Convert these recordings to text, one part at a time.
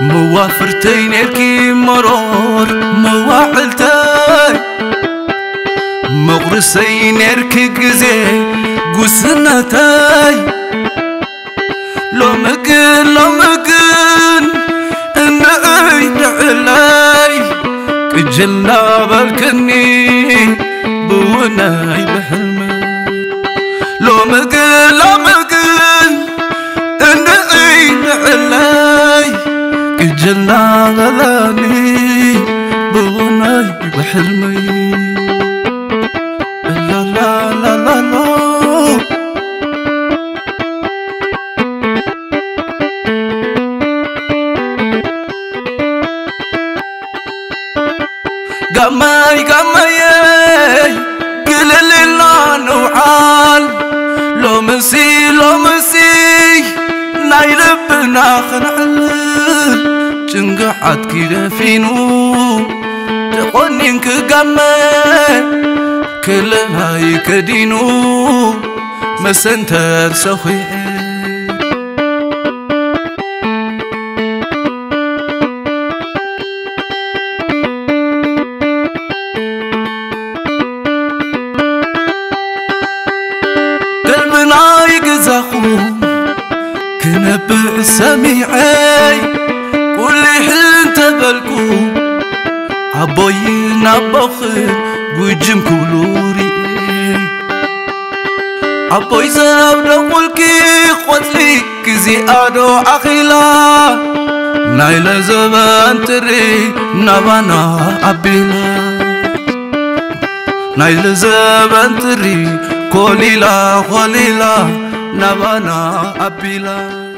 موافرتين يركي مرور مواعلتاي مغرسين يركي قزي قسنتاي لو مكن إن أيد علاي كجلنا بالكني بوناي بحلمي لو مكن إن أيد علاي كجلنا غلاني بوناي بحلمي لا لا لا لا لا قماي قل لله نوعال لو مسي ناي ربنا خنعل جنقعت كده فينو تقنينك قماي كل هاي كدينو مسنتر سخي كنبع سميعي كل حين تبلكو عبوين عبخر بوجم كلوري عبوي زاب دقولكي خوتلي كزي ادو اخيلا نايل زبان تري نبانا ابيلا نايل زبان تري خليلا نبانا أبيلا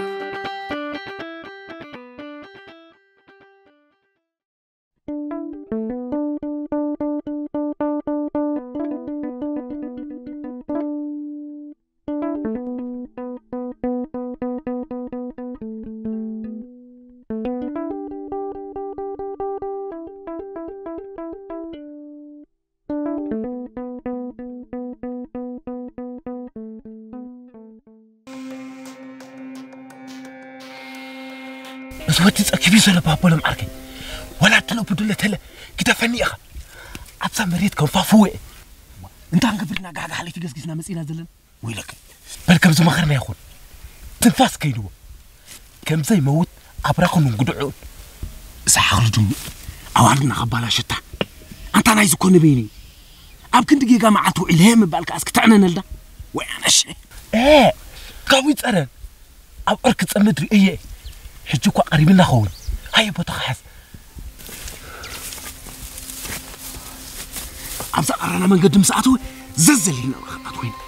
زودت أكيد ولا بابا لم أركي ولا تلو بدولة هلا كده فني أخا أبصر مريت كم فافوه أنت عن قبلنا قاعد حالي في جسنا مسئنا زلنا ويلك بل كم زمان خرنا يا أخون تنفاس كيلو كم زي موت أبراكم من قدعون سأخرج جمي أو عندنا قبالة شتى أنت أنا عايز أكون بيني أبكن دقيقة معته إلهام بالك أسكت عنا نلدا وأنا شيء قوي ترى أو أركض أمدري إيه حجوكوا قريبين أخوي هاي بتخحس أبصر أنا من قدم ساعته زلزل هنا خطط وين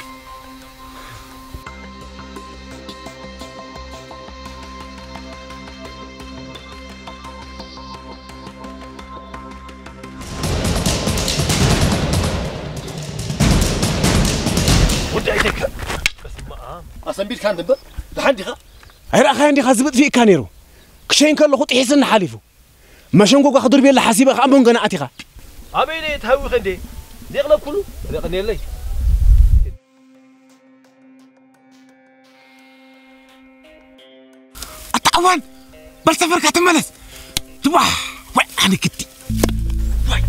ودي أيدك بس ما أسمبيل كان دبر لحد خا هير أخي عندي خازبت في كانيرو كشين كله خط يحسن حليفه ما شنقو خضر بيلا حسيبك عمون قناعتي خا أبيني تهوي خندي ديغلب كله ديغني لي أتعوان بل سفر كتملس تبا وين أنا كتي وين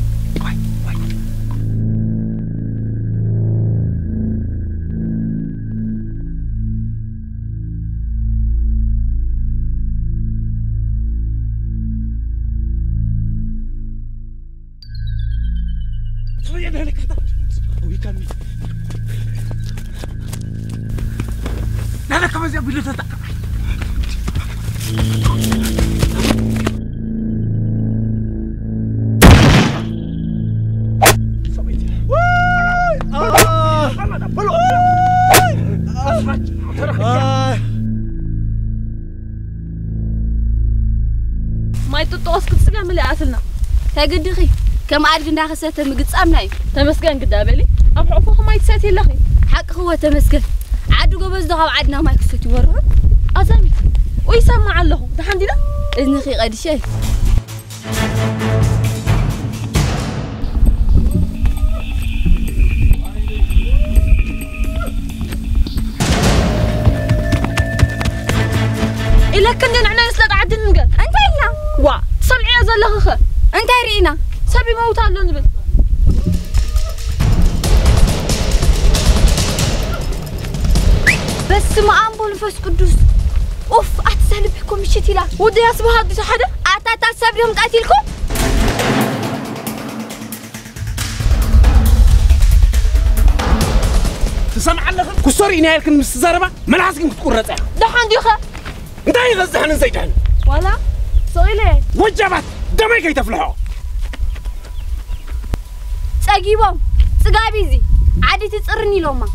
لا كمان زي أبي لسه ما يتطوس كنت سلام اللي عسلنا تاجد خي كم عارف إنها خسرت مقص أمناي تمسكن قدامي أبو عفوه ما يتساتي لخي حق هو تمسكن عدو قبض دغاب عدنا ما يكسوتي ورا أزامي ويسمع له ده حمدنا إذن خي قد شيء إلا كنا نحن نسلق عدن نقل أنت إلنا سمعي زلخ انت رينا سبي موت الله نبل بس ما أنبول فس قدوس اوف اتسهل بكم مشيتي لا ودي اسبها دي حدا اتا تسبرهم قاتلكم تسمع لك كسوري إني هيك مستزربة ما لازم تقرأ ده دحان ديخه انت يغزحن نسيتهن ولا سويله وجبت دمي كي تفلحوا صقيبهم صقابيزي عادي تصرني لوما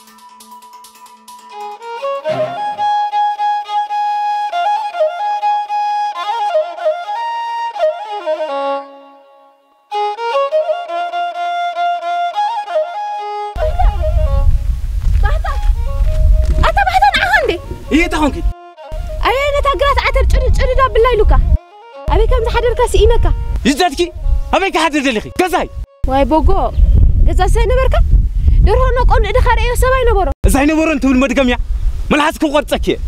هونك أنا تاجرات عتر تشري ده بالله لوكا أبي كم تحضر كاسي إنكا يزدكي أبي كحضر دلخي كزاي واي بوجو كذا سنة بركة يروحون نقول إذا خارج سبعين برو زين برو أنتوا المدقم يا ملحسك وقرتك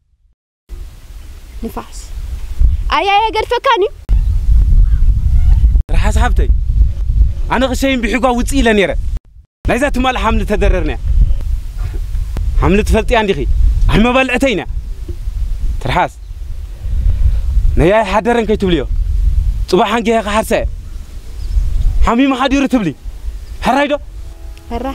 نفاس أي قد فكاني راح أصحابتي أنا غشين بحقوق وتسيلة نيرة لازم تمال حمل تدررنا حمل تفلتي عندي خي أحنا بلعتينا ترحاس نيا حدرن كي تبليو صباحا كي حرسه حمي ما حد يرتبلي حرايدو حراي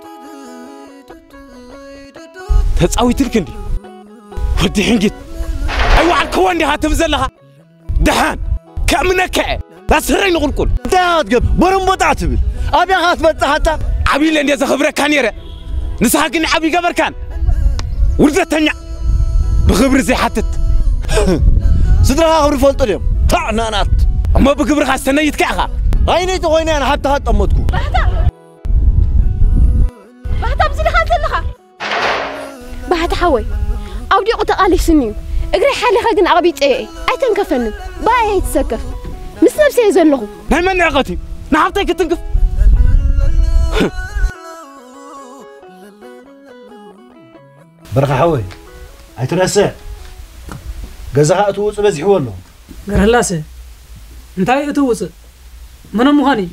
تصاويت الكندي ودي حنجت ايوا عالكوان دي هاتمزلها دحان كامنك لا سرين نقولكل تاقب برم بطعتبل ابي خاص بطحتا عبي لندي زخبرك كان يره نسحقني عبي قبر كان وردتنيا بخبر زي حتت صدرها خبر فلط اليوم طعنا نات اما بخبر خاصنا يتكعها عيني تغويني انا حتى هطمتكو بحتا بزي خاصلها بحتا حوي اودي قطقالي سنين اجري حالي خاقن عربيت اي تنكفن باي يتسكف مس نفسي يزلغو ناي من عقتي نحبطي كتنكف برخة حوي هيترسع جزاها أتوص بزح والله غرلاسه انتي أتوص من مهاني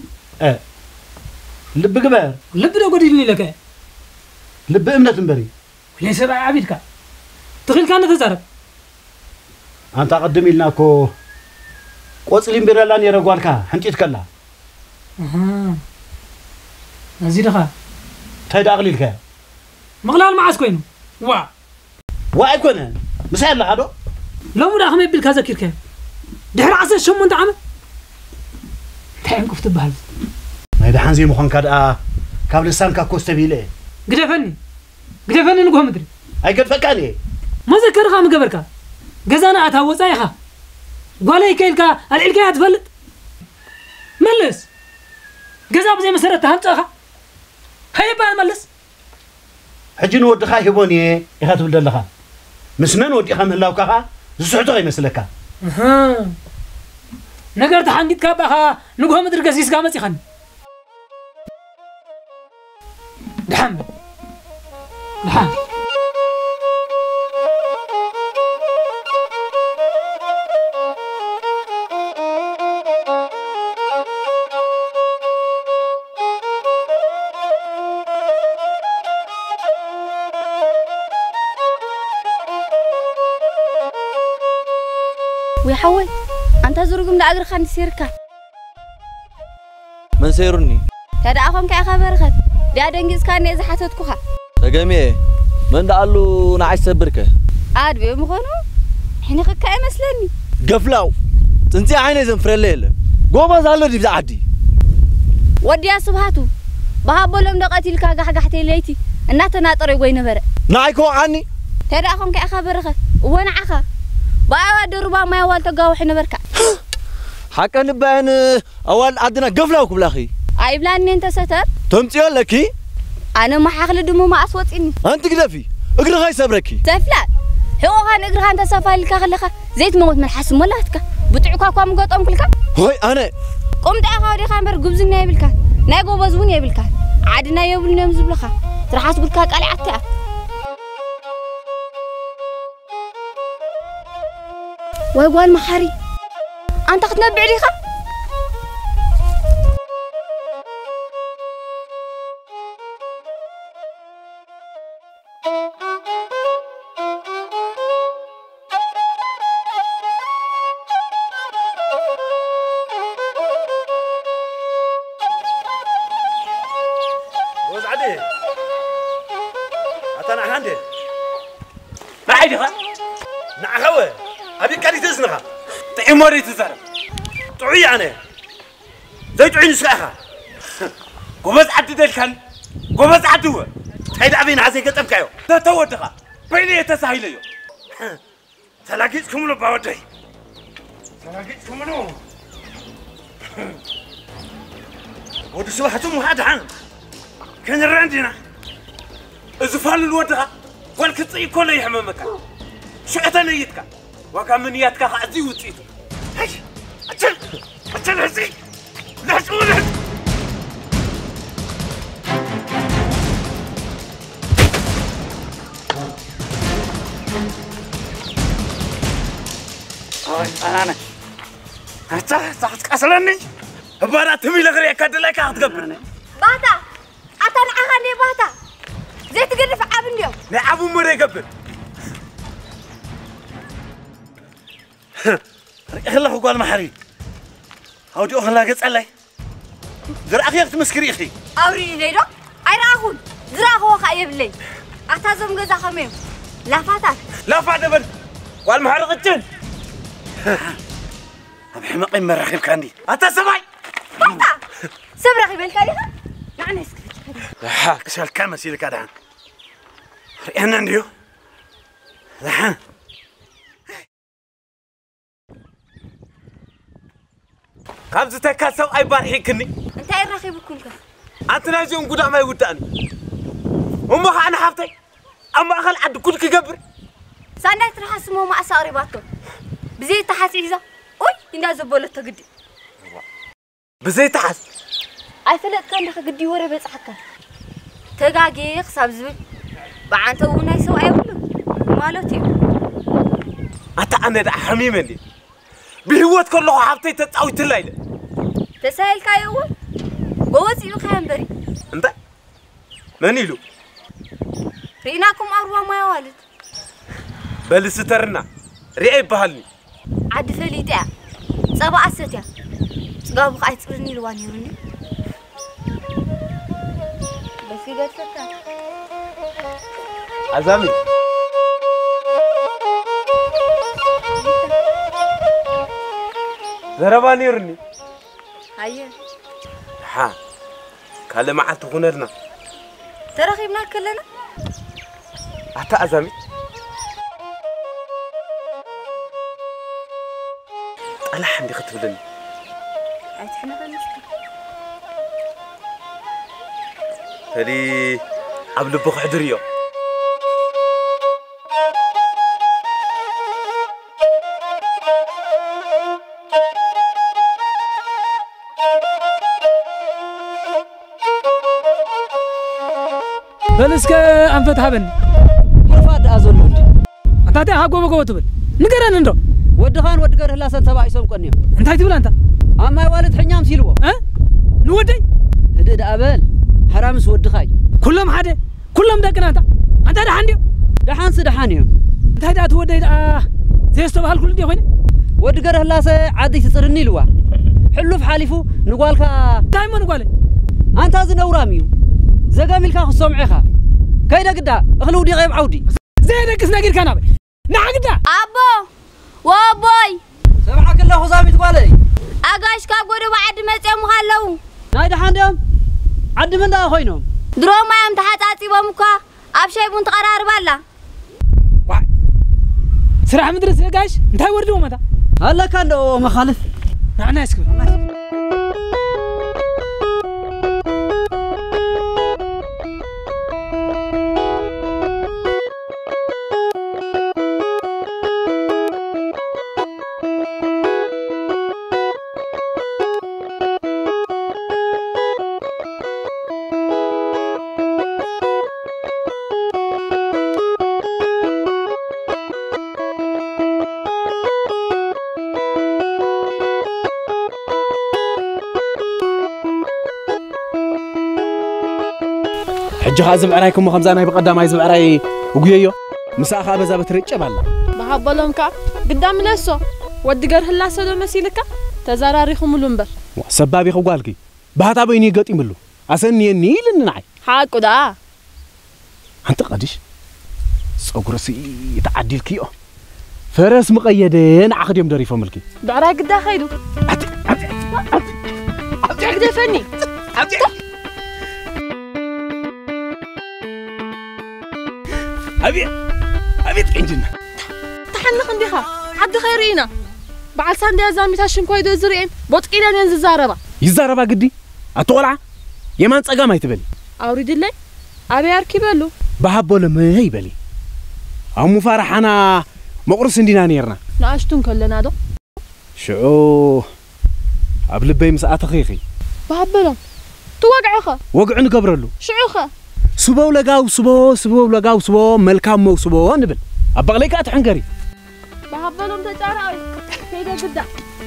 لب جبار لب ده قديني لك لب إمنة تنبري ليس بقى عبيدك تخيل كان تزارب أنت قدمي لنا كو قوصلين بيرلان يرغوالكا حنجيت كلا نزيدها تايد أغليلك مغلال معاس كوينو وا أيكونه مسائل لحدو لو مدا خمي بيل كذا كيركه دحر عسى شمون تعمل تعين كفت بهال ما يدا حنزي مخن كاد كابل لسان كاكوستبيله قدفني نقوم مدري أي قد فكاني ما ذكرها مقبرك جزانا أتهوسايها قولي كيلكا العلكا تفلت ملس جزا بزي مسرت هانتها هاي بقى ملس حجين ودخا هيبوني يخاطب دلخا مسمن ودي خم الله كها زحتو يمسلكا نقرت حنجت كابها نقوم مدري قسيس قامت يخن دحم ويحول أنت زرقم دا أجر خان سيركا من سيرني تدعهم كأخبار خد دا دنجز كان إذا حسد كوها تجمعي من دعلو نعيش سبركة عاد بيمخونو حين خك مسلني قفلاو تنتي عيني زنفر الليل قوبا زالو دي بزعدي ودي أصبحاتو بهابولم دقاتي لكا قحتي ليتي الناتنا طري وين برا نايكو عني تدعهم كأخبار خد وانا عخا بقى دربا ما يوال تقاو حين بركع حكا نبان أول عدنا قفلاو كبلاخي عيبلاني انت ستر تمتي لكي أنا ما حاخل دمو ما أصوت إني أنت قدفي اقرأ هاي سبركي تفلات هو غان اقرأ انت سفال لك خلخا زيت موت من حسم ولا هتك بتعوكا كوام قطعم كلك هوي أنا قمت أخاوري خامر قبزنا يبلك ناقو بزبون يبلك عادنا يبلنا يمزبلخا ترحاس بلك قالي عتا ويقول محاري أنت ختنبع لي خا وزعدي أتانا عندي نعيدي خا نعخوه أبي كاري تزنخا تعمري تزرب طعي أنا زي تعين سلاخا قومز عدي دلكن قومز عدوه هيدا أبين عزي قطم كايو تتودخا بيني يتساهيليو تلاقيتكم له باودي تلاقيتكم له ودي سواحتهم وهذا عن كان الرندنا زفال الودخا والكطي كله يحممك شعتنا نيتك وكم من نيتك خازي وصيت هاي أجل هزي لا تقول أنا أصلني بارات ميل غير كدلك هتقبرني باتا أتان أغاني باتا زي تقرف عاب اليوم نعبو مري قبل خلاه قال محري هودي أخلا قص علي زر أخي تمسكري أخي أوري ليدو أيراهون زراغو خايب لي أتازم جزا خميم لا فاتك لا فات بل والمحرق الجن أبي حمقي مرخيب كاندي أتسمعي باتا سبرخي بالكاليها يعني اسكت لا كسال كام سيدي كادان ريحنا نديو لا خبز تكاسو أي بارحيكني أنت أيراخي بكونك أنت نازيون قد ما يودعني أمها أنا حفتي أما أخل عد كل كجبر ساندك راح اسمه ما أساري باتو بزي تحس إذا أوي إنها زبولة تقدي بزي تحس أي فلت كان دخل قدي ورا بس حكا تجاجي خساب زبل بعد تونا يسوي أيوة مالوتي أنت أنا ده حميم دي بهوت كله حفتي تتعوي الليلة تسهل كايو بوزي يخيم بري أنت من يلو ريناكم أروى ما يوالد بل سترنا رأي بهالني عد فليتة صبا أستيا صبا بقى تقولني لواني يرني بس يقدر فتا عزامي زرباني يرني هيا ها كلام معه تخونرنا ترخيبنا كلنا أنت عزامي أنا حندي خطبني أتحنا بنشكي هذه قبل بخ حدريو بلسك أنفتح بني مرفاد أزول عندي أنت هتي هاقو بقو تبل نقرأ نندو ودخان ودقر لا سنتبع يسوم قنيو أنت هاي تبل أنت أما والد حنيام سيلو ها نودي هدد أبل حرامس ودخاي كلهم حدا كلهم دقنا أنت هذا عندي دحان سدحانيو أنت هذا تودي زي استوى كل دي وين ودقر لا عادي تصرني لوا حلو في حالفو نقولك دايما نقول أنت هذا نوراميو زقاميلك خصوم عيخا كيدا قدا أخلو دي غيب عودي زي دكس ناقير كان أبي نعقدا أبو وابوي سبحك الله خصامي تقولي أجاش كابوري وعد مسيم خلو نايدا حاندم عد من دا خوينهم درو ما يم تحت أتيبا أبشي بنت قرار بالا سرعة مدرسة يا جاش أنت هاي وردوا متى هلا كان دو مخالف نعم اسكت حج خازم عرايكم وخمزانا بقدام هاي زبعراي وقيو مساخا بزا بتريتش بالا بحبلهم كا قدام لسو ودي قر هلا سدو مسيلك تزاراريكم لنبر سبابي خوالكي بهاتا بيني قطي ملو اسني نيل نعي حقو دا انت قديش صقرسي تعديل كيو فرس مقيدين عقديم دريفو ملكي بعراي قدا خيدو عبد فني أبي تكنجنا تحنق نديها عبد خيرينا بعد ساندي ازامي تاشن كويدو زريم بوطقينا ننز زاربا يزاربا قدي اتولع يمان صقام يتبلي اوريد لي ابي اركبلو بحبو لما يبلي امو فرحنا مقرس اندينا نيرنا ناشتون كلنا دو شو قبل بي مساعه خيخي بحبلهم توقعخه وقع نقبرلو شعوخه سبو لقاو سبو ملكام مو سبو نبل ابغليك اتحنقري بحبلهم تجاراوي كيدا قدا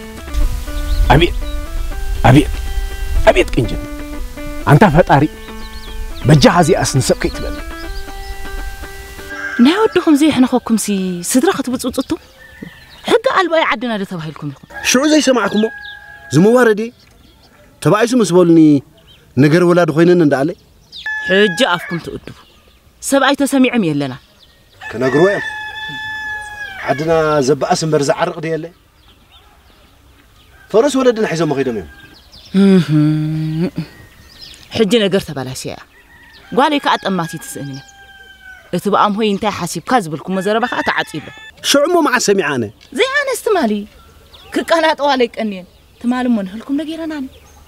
أبي تكنجن أنت فطاري بجهازي أسنسب كي تبلي ناودكم زي احنا خوكم سي صدرا خطبصصتو حق قلبي عدنا ده تبايلكم لكم شو زي سمعكم زمواردي تبعيسو مسبولني نجر ولاد خوينن اندالي حج افكم تقدو سبعي تسميعم يلنا كنغرو يم عدنا زبأس مبرز عرق ديالي فرس ولدنا حيزو مخيدم يم حج نجر تبالاشيا قالي كأطماتي تسألني اتبقام هوي انتي حاسب كازبلكم مزربا تعصيبه شو عمو مع سمعانه زي انا استمالي كقنات والك انين تمالم منهلكم نغيرنا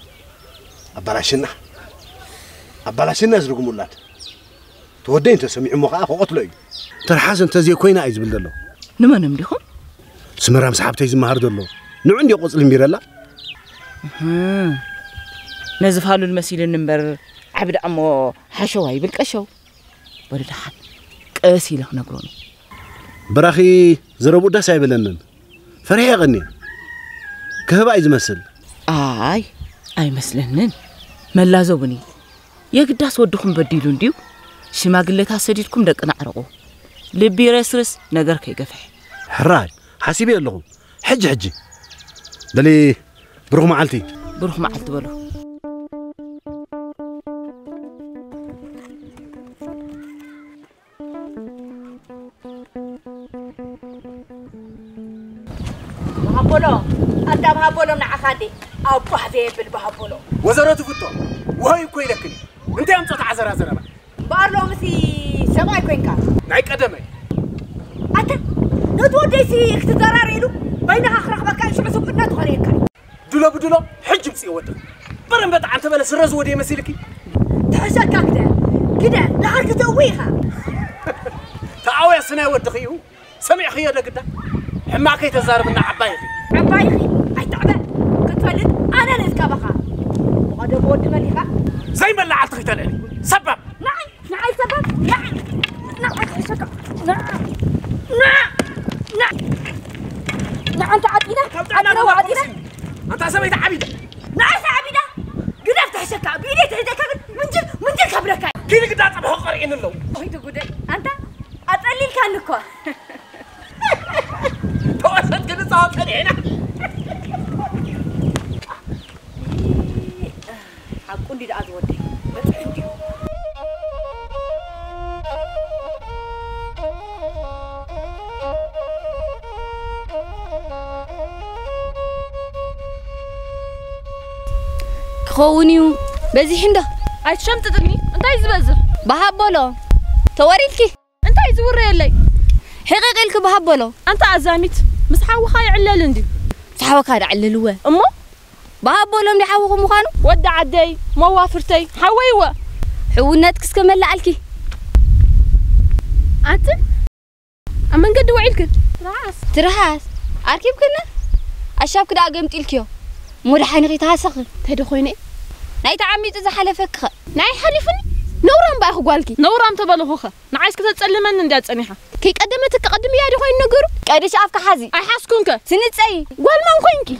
أبلاشنا زرقوا مولات تودين تسمع مخا قتلوا ترحازن تزي كوينا عايز بلدلو نما نمديهم سمرام صاحبتي زمهر دلو نو عندي قصل ميرلا نزفالو المسيل النمبر عبد امو حشواي بالقشو ولدحن قاسي له نغروني براخي زربو داس አይበለንን فريا غني كهبا يزمسل اي مسلنن ملازوبني يقداس ودكم بديلو انديو شماغلت اسديدكم دقنا عرقو لبي رسرس نغر كيغفح حراي حسيبي لهم حج دلي بروح معلتي بلو بهابولو أنت بهابولو نعخادي أو بحذي بالبهابولو وزارته فتو وهاي كويلكني انت يا مصط عزرا بارلو مسي سبعي كوينكا ناي قدمي أنت نتوديسي اختزاراريلو بينها خرخ مكان شعسو بنا تخريكا دولو حج مسي ود برن بطع انت بلا سرز ودي مسيلكي تحسكا كده لحالك تقويها تعاوي سنة ودخيو سمع خيا دقدا حماك يتزاربنا عبايخي أي تعبان كتفلت أنا نسكبخا وقد بود مليخا زي ما اللي عطخي تلالي سبب نعم سبب نعم شكا نعم أنت عدينا وعدينا أنت سميت عبيدة نعم عبيدة قدرت تحشكا بيدي تهدك منجل خبرك كيف قد أطبخ قرئين اللو وهيتو قدر أنت أطلل كانكو توسط كده صوت هنا حقون دي دعاد ودي بس عندي خونيو بزي حندا عايز شمت تغني انت عايز بزر بهابولو توريلكي انت عايز وري لي حقيقلك بهابولو انت عزاميت مسحاوخا يعلل اندي صحاوك هذا عللوا امو بهابولو اللي حاوخو مخانو ودع عدي ما وافرتي حويوه حوناتك اسكمل علكي انت اما نقد وعيلك ترحاس اركب كنا اشاب كدا قمت الكيو مو دحين غيتها سخ تهدي خويني ناي تعميت اذا حلفك ناي حلفني نورام باخو قالكي نورام تبلخوخه نعايسك تتصلمن اندي اصنيحه كي قدمتك قدم يا دي خوين نغرو قادش افك حازي اي حاسكونك سنصي قول ما خوينكي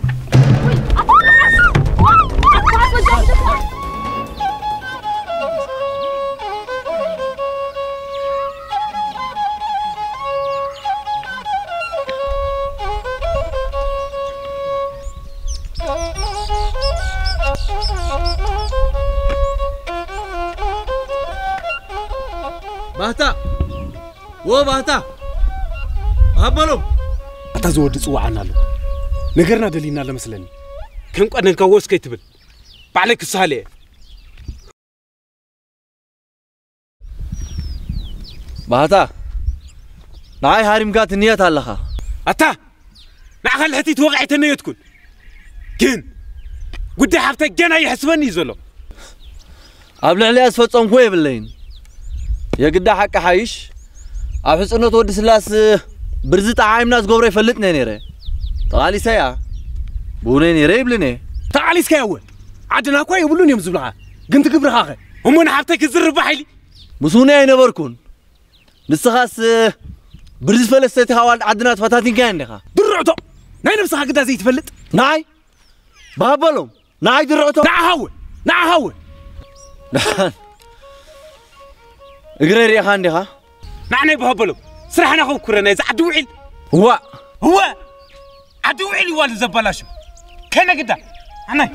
باهتا وباهتا هبلو أتا زود صوعنا له نجرنا دلينا لمثلني كم قد نكوس كيتبل بعلك السهلة باهتا نعاي هارم قات النية الله أتا نعخل حتي توقعت النية تكون كن قد حبتك جنا يحسبني زلو قبل علي أسفل قوي باللين يا قد حق حيش أحس إنه تود سلاس برزت عايم ناس قبري فلتني نيره تعالي سيا بوني نيره بلني تعالي سكاوي عدنا كوي يقولون يوم زبلعة قنت قبر خاخي هم أنا حبتك الزر بحيلي مسوني أين بركون نسخاس برز فلستي حوال عدنا فتاتين كان نخا درعتو ناي نفسها قد زي تفلت ناي بابلهم ناي درعتو نع هو اقرير يا خاندي ها نعني بهبلهم سرحنا خو كرنا إذا عدو عيل هو عدو عيل والد زبالاشو كنا قدا عني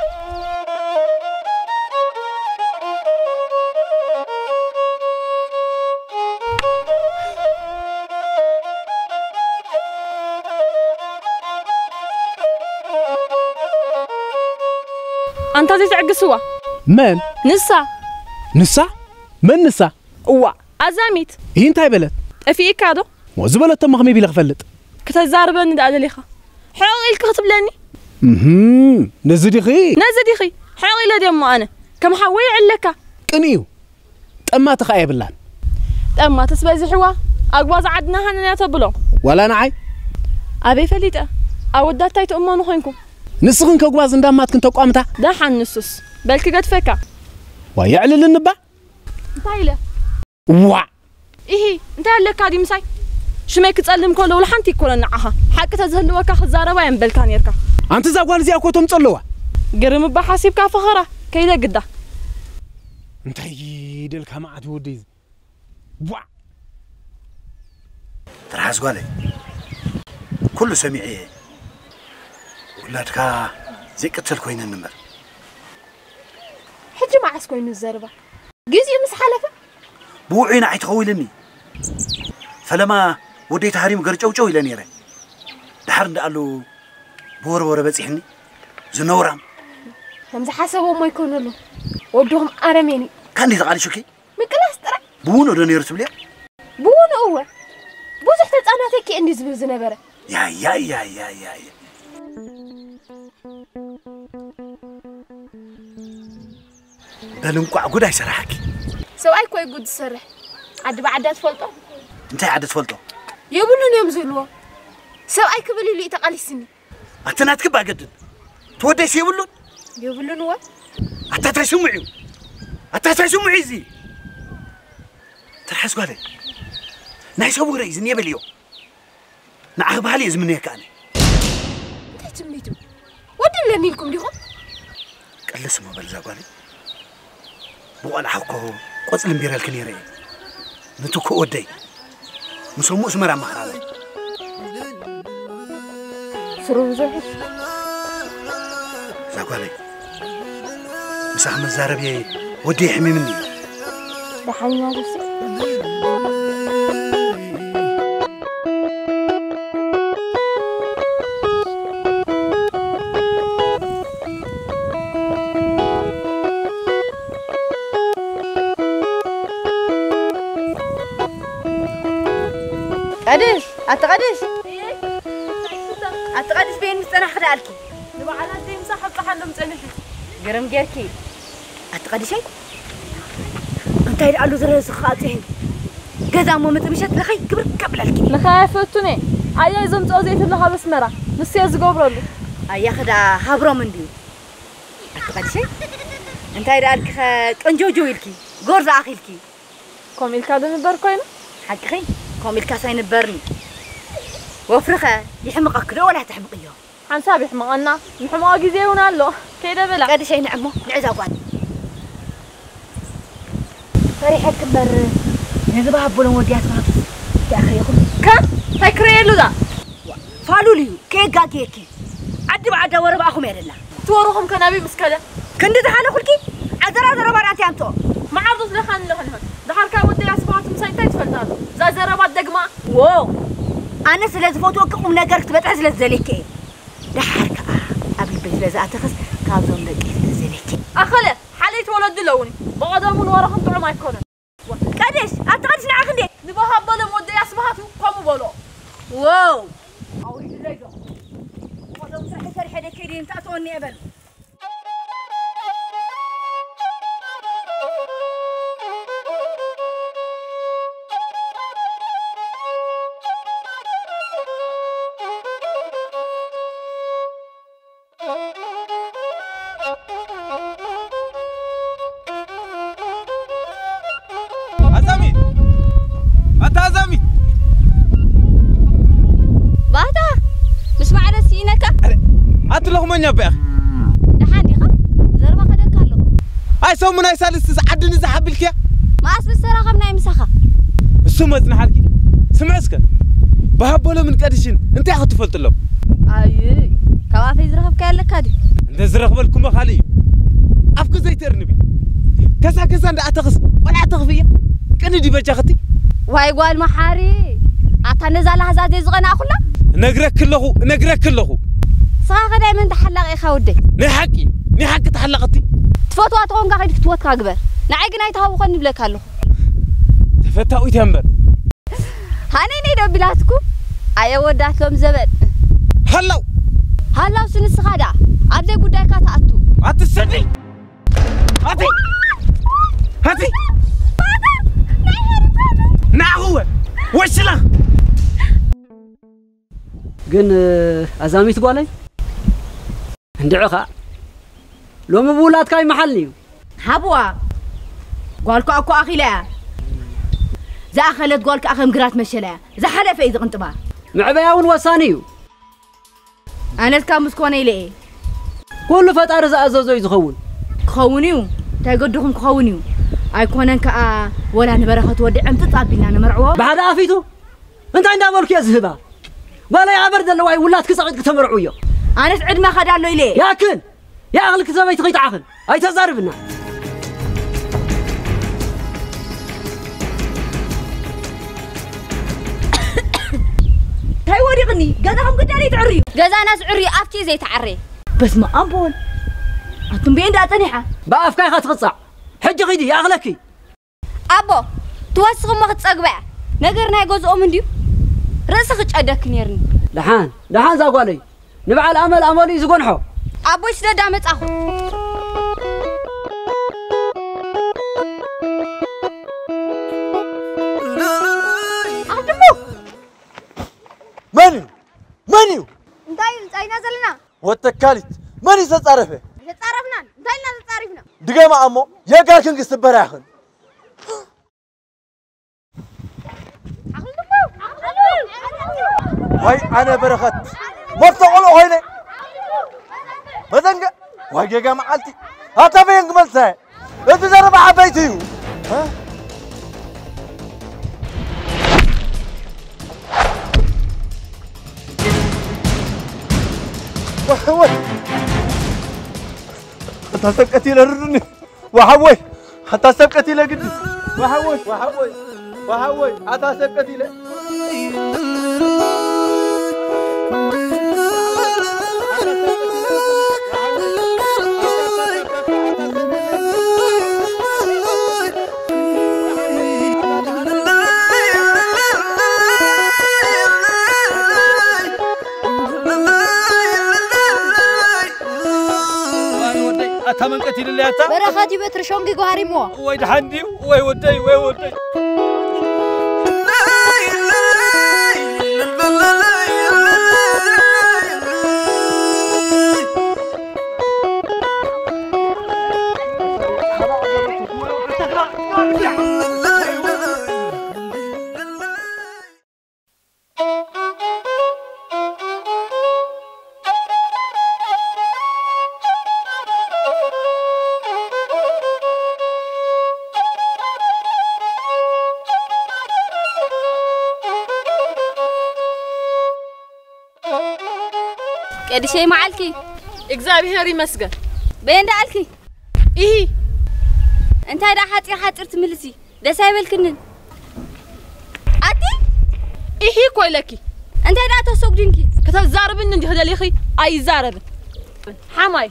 أنت زي تعقسوا من نسا من نسا وا أزاميت هي انت بلد في كادو وزبلت تم خمي بلا فلت كتزاربني دا دليخه حاولي كتب لني نزدي خي حاولي لديم أنا كم حوي علكا قنيو طما تخايب لان طما تسبازي حوا أقواز عدنا هننا تبلو ولا نعي أبي فليتا أودات تايت أمانو خينكم نسخن كقواز ندامات كنت قامتا ده حنسوس بلكي قد فكا ويعلل النبا طايله وا إيه أنت لك عادي مساي شمي كتسلم كله ولا حنتي كله نعها حق تزهل وكا خزارة وين بلكان يركا أنت زاقوان زي أكوتهم تصلوا قرم بحاسيب كافخرة كيدا قدا أنت يدلك ما عاد ودي وا ترحز قالي كل سميعي ولادك زي قتل كوين النمر حجي ما عسكوي من الزربة جزء مس حلفة بوعينا عيتخويلني فلما وديت هاريم قرجو إلى نيره دحر قالوا بور بصيحني زنورام هم حسبوا ما يكونوا له ودهم أرميني كان يتقالي شوكي من كلاس ترى بونو دنير تبليا بونو هو بوزح تتصاناتك إندي زبل زنبرة يا دلنقع قد يسرحك سواء كوي قد سرح عد بعدات فلطو انت عدت فلطو يبلون يمزلوا سواء كبلي لي تقالي سني أتناتك باقدن توديس يبلون هو أتسمعي زي ترحس قالي ناي سوي رئيس نيبليو نعرف هالي زمنيه كاني انت تميتو ودي لني لكم ديهم قال اسمه بلزا قالي بو انا حكو قصل مبير الكنيري نتوكو ودي مسمو اسمرا مخرالي سروزه زاقالي مسح مزاربي ودي يحمي مني دحينا بس أتقدس بين مستنا خدالكي نبعنا زي مساحة صحنا متنفي قرم جيركي أتقدس شيء أنت يدعلو زرز خاطئين جزا مو متمشت لخي كبر قبل الكي نخافتني أيا زمت أزيت لها بس مرة نسيز قبرلو أيا خدا هبرو من ديو أتقدس شيء أنت يدعلك كنجو جويلكي غورز أخيلكي كوميل كادو نبركوين حقي كوميل كاسين برني وفرخة يحمقك لو ولا تحمقيه حنساب يحمقنا يحمق جزيونا له كيدا بلا قد شيء نعمه نعزا قاد فريحة كبر نذبح بولون وديات ماكس تأخيكم كم تكريلو ذا فالو ليو كيكا كيكي عدي بعد وربعكم يا الله توروهم كنبي مسكلة كنت تحالة كلكي عذرا باراتي أنتو ما عرضت لخان لخن دحركا ودي أسبوعات مسايتة تفلتات زازربات دقمة واو أنا سلز فوتوكم نجارك تبتع سلز زلكي دحركا قبل بزلز أتخس كابزون لك زلكي أخله حليت ولد لوني بقدمون وراهم طلعوا ما يكونن قديش أتقدش نعخدي نبغى بلم ودي أسبوعات قاموا بلو واو أولي الليجو وهذا مسرح سرح هذا كيدي أنت أتوني أبل أتلهمني بأخ. دحاني خم زربا خدك كله. أي سو من أي سالس عدني زحبلك يا. ما أسب السراغ من أي مسخة. السمة نحكي. سمعسك. بهبوله من كادشين. أنت يا أخو تفلت له. أيه. كوافي زرخب كأنك كادي. أنت زرخب لكم خالي. أفكر زي ترنبي. كسا كسا أنت أتخص ولا أتخفيه. كأني دي بجاختي. واي قال محاري. أتنزل هذا زغنا أخلا. نقرأ كله. صاغ دائما تحلق إيه خودي. نحكي تحلقتي. تفوت واتقوم قاعد تفوت كعجبر. نعيقنا يتهاو خني بلك هلو. تفتاوي تنبر. هاني نيدو بلاتكم. أيوة داتهم زبد. هلاو سنس خدا. أبدي قداي كاتأتو. أتسدي. هاتي. نعهو. وش له؟ جن أزامي تقولي ندعوها لو مبولات كاي محلني هبوا قالكو أكو أخي لا زا خلت قالك أخي مقرات مشلا زا حدا في إذا قنطبا معبياون وسانيو أنا الكامس كوني ليه كل فترة زازو يزخون خونيو تايقدكم خونيو أيكونن كا ولا نبرخت ودي عم تطابينا نمرعوه بعد عافيتو أنت عندها مالك يا زهبة ولا يا عبرد الله واي ولات كسقط تمرعويه أنا سعد ما خد له إليه ياكن يا أغلك زمي تغيت عقل أي تزاربنا هاي وريقني قدهم قداني تعري جزا ناس عري أفتي زي تعري بس ما أبول أتم بين دا تنيحة بقف كاي خاتقصع حج غيدي يا أغلكي أبو توسخ ما ختصقبع نقرنا يجوز من ديو رأسك أدك نيرني لحان زاقولي نبع الأمل أمولي زقنحو أبو إيش ده دامت أخو أخدمو منيو انتاي نازلنا وتكاليت ماني تتصرفه تتصرفنا انتاي تتصرفنا دقيقة أمو يا قالكن قص براخن هاي أنا برخت مرتقلو هيني بدنك وهاي جا معلتي هاتا بين قملتها انت زرب عبيتيو ها وحوي حتى سبقتي لردني وحوي حتى سبقتي لقدي وحوي حتى سبقتي ل أتمنى كتير اللي أتا برا خدي بترشون جي قهري مو وين حندي وين ودي قد شيء معلكي إجزابي هاري مسجد بين دالكي إيه أنت هذا حاطر تملسي ده سايبل كنن أتي إيه كويلكي أنت هذا تسوقدينكي كتزارب إن جهد ليخي أي زارب حمايت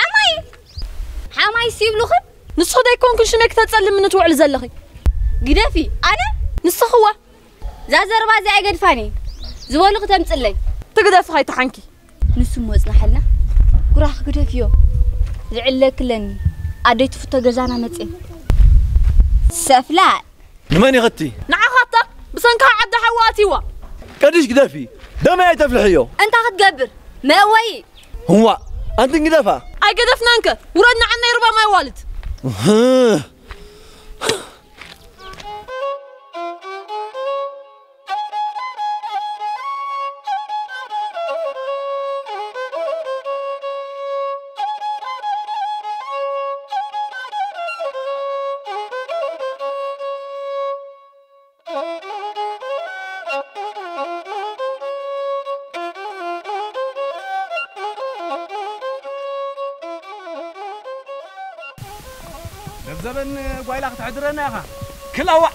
حماي سيبلوخن نسخ ده يكون كل شمك تتسلم من توعل زلخي قدافي أنا نسخ هو زازربا زي قدفاني زوالو تمصلي تقدف هاي تحنكي نسمو وصنحلنا قراخ قدافيو زعلك لني أديت فوتو جزانا مصي سفلات نماني غتي نعخطة بسنكا عد حواتي وا قديش قدافي ده ما يتفلحيو أنت هتقبر ما وي هو أنت قدافة أي قدفنانك وردنا عنا يربا ما يوالد زبن قايلك تعذرنا يا اخا كلاوا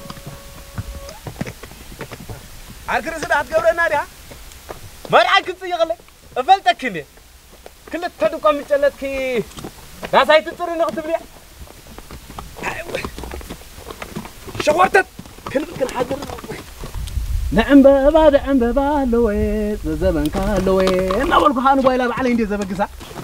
عاركر زد هتقبرنا يا مرعك يغلى افلتك اني كل تدقم مجلتك لا سايت تطري نقط بليا شورتت كل حاضر نعم بابا لوي زبن كالوي انا بقول خانو قايلا بعلي اندي زبقسا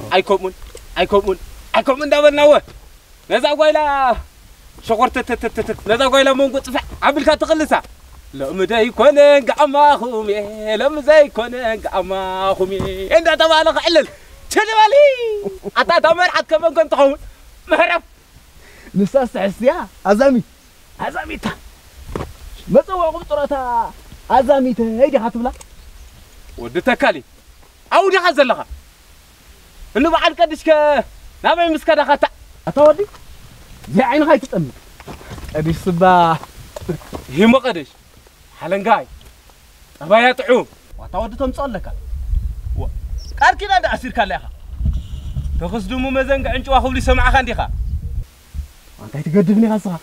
ايكومون دابناوه نزا قايلا شقرت نزا قايلا مونغو طفع عبلك تقلسا لمدا يكون قعماخومي لمزا يكون قعماخومي انت تبالغ علل تلبالي اتا تمر حد كمان كنت تخون مهرب نساس عسيا ازاميتا مصوا قطرتا ازاميتا هيدي حتبلا ودتكالي اودي حزلها انو بعد قدشك نامي مسكدا خطا أتودي زي عين هاي تتأمل قديش صباح هي ما قديش حلنقاي أبايا تعوم وأتودي تمصلك قال كده ده أسير كان لها تخصدو مو مزنق عنجوا أخو لي سمع خاندي خا أنت تقدمني خاصها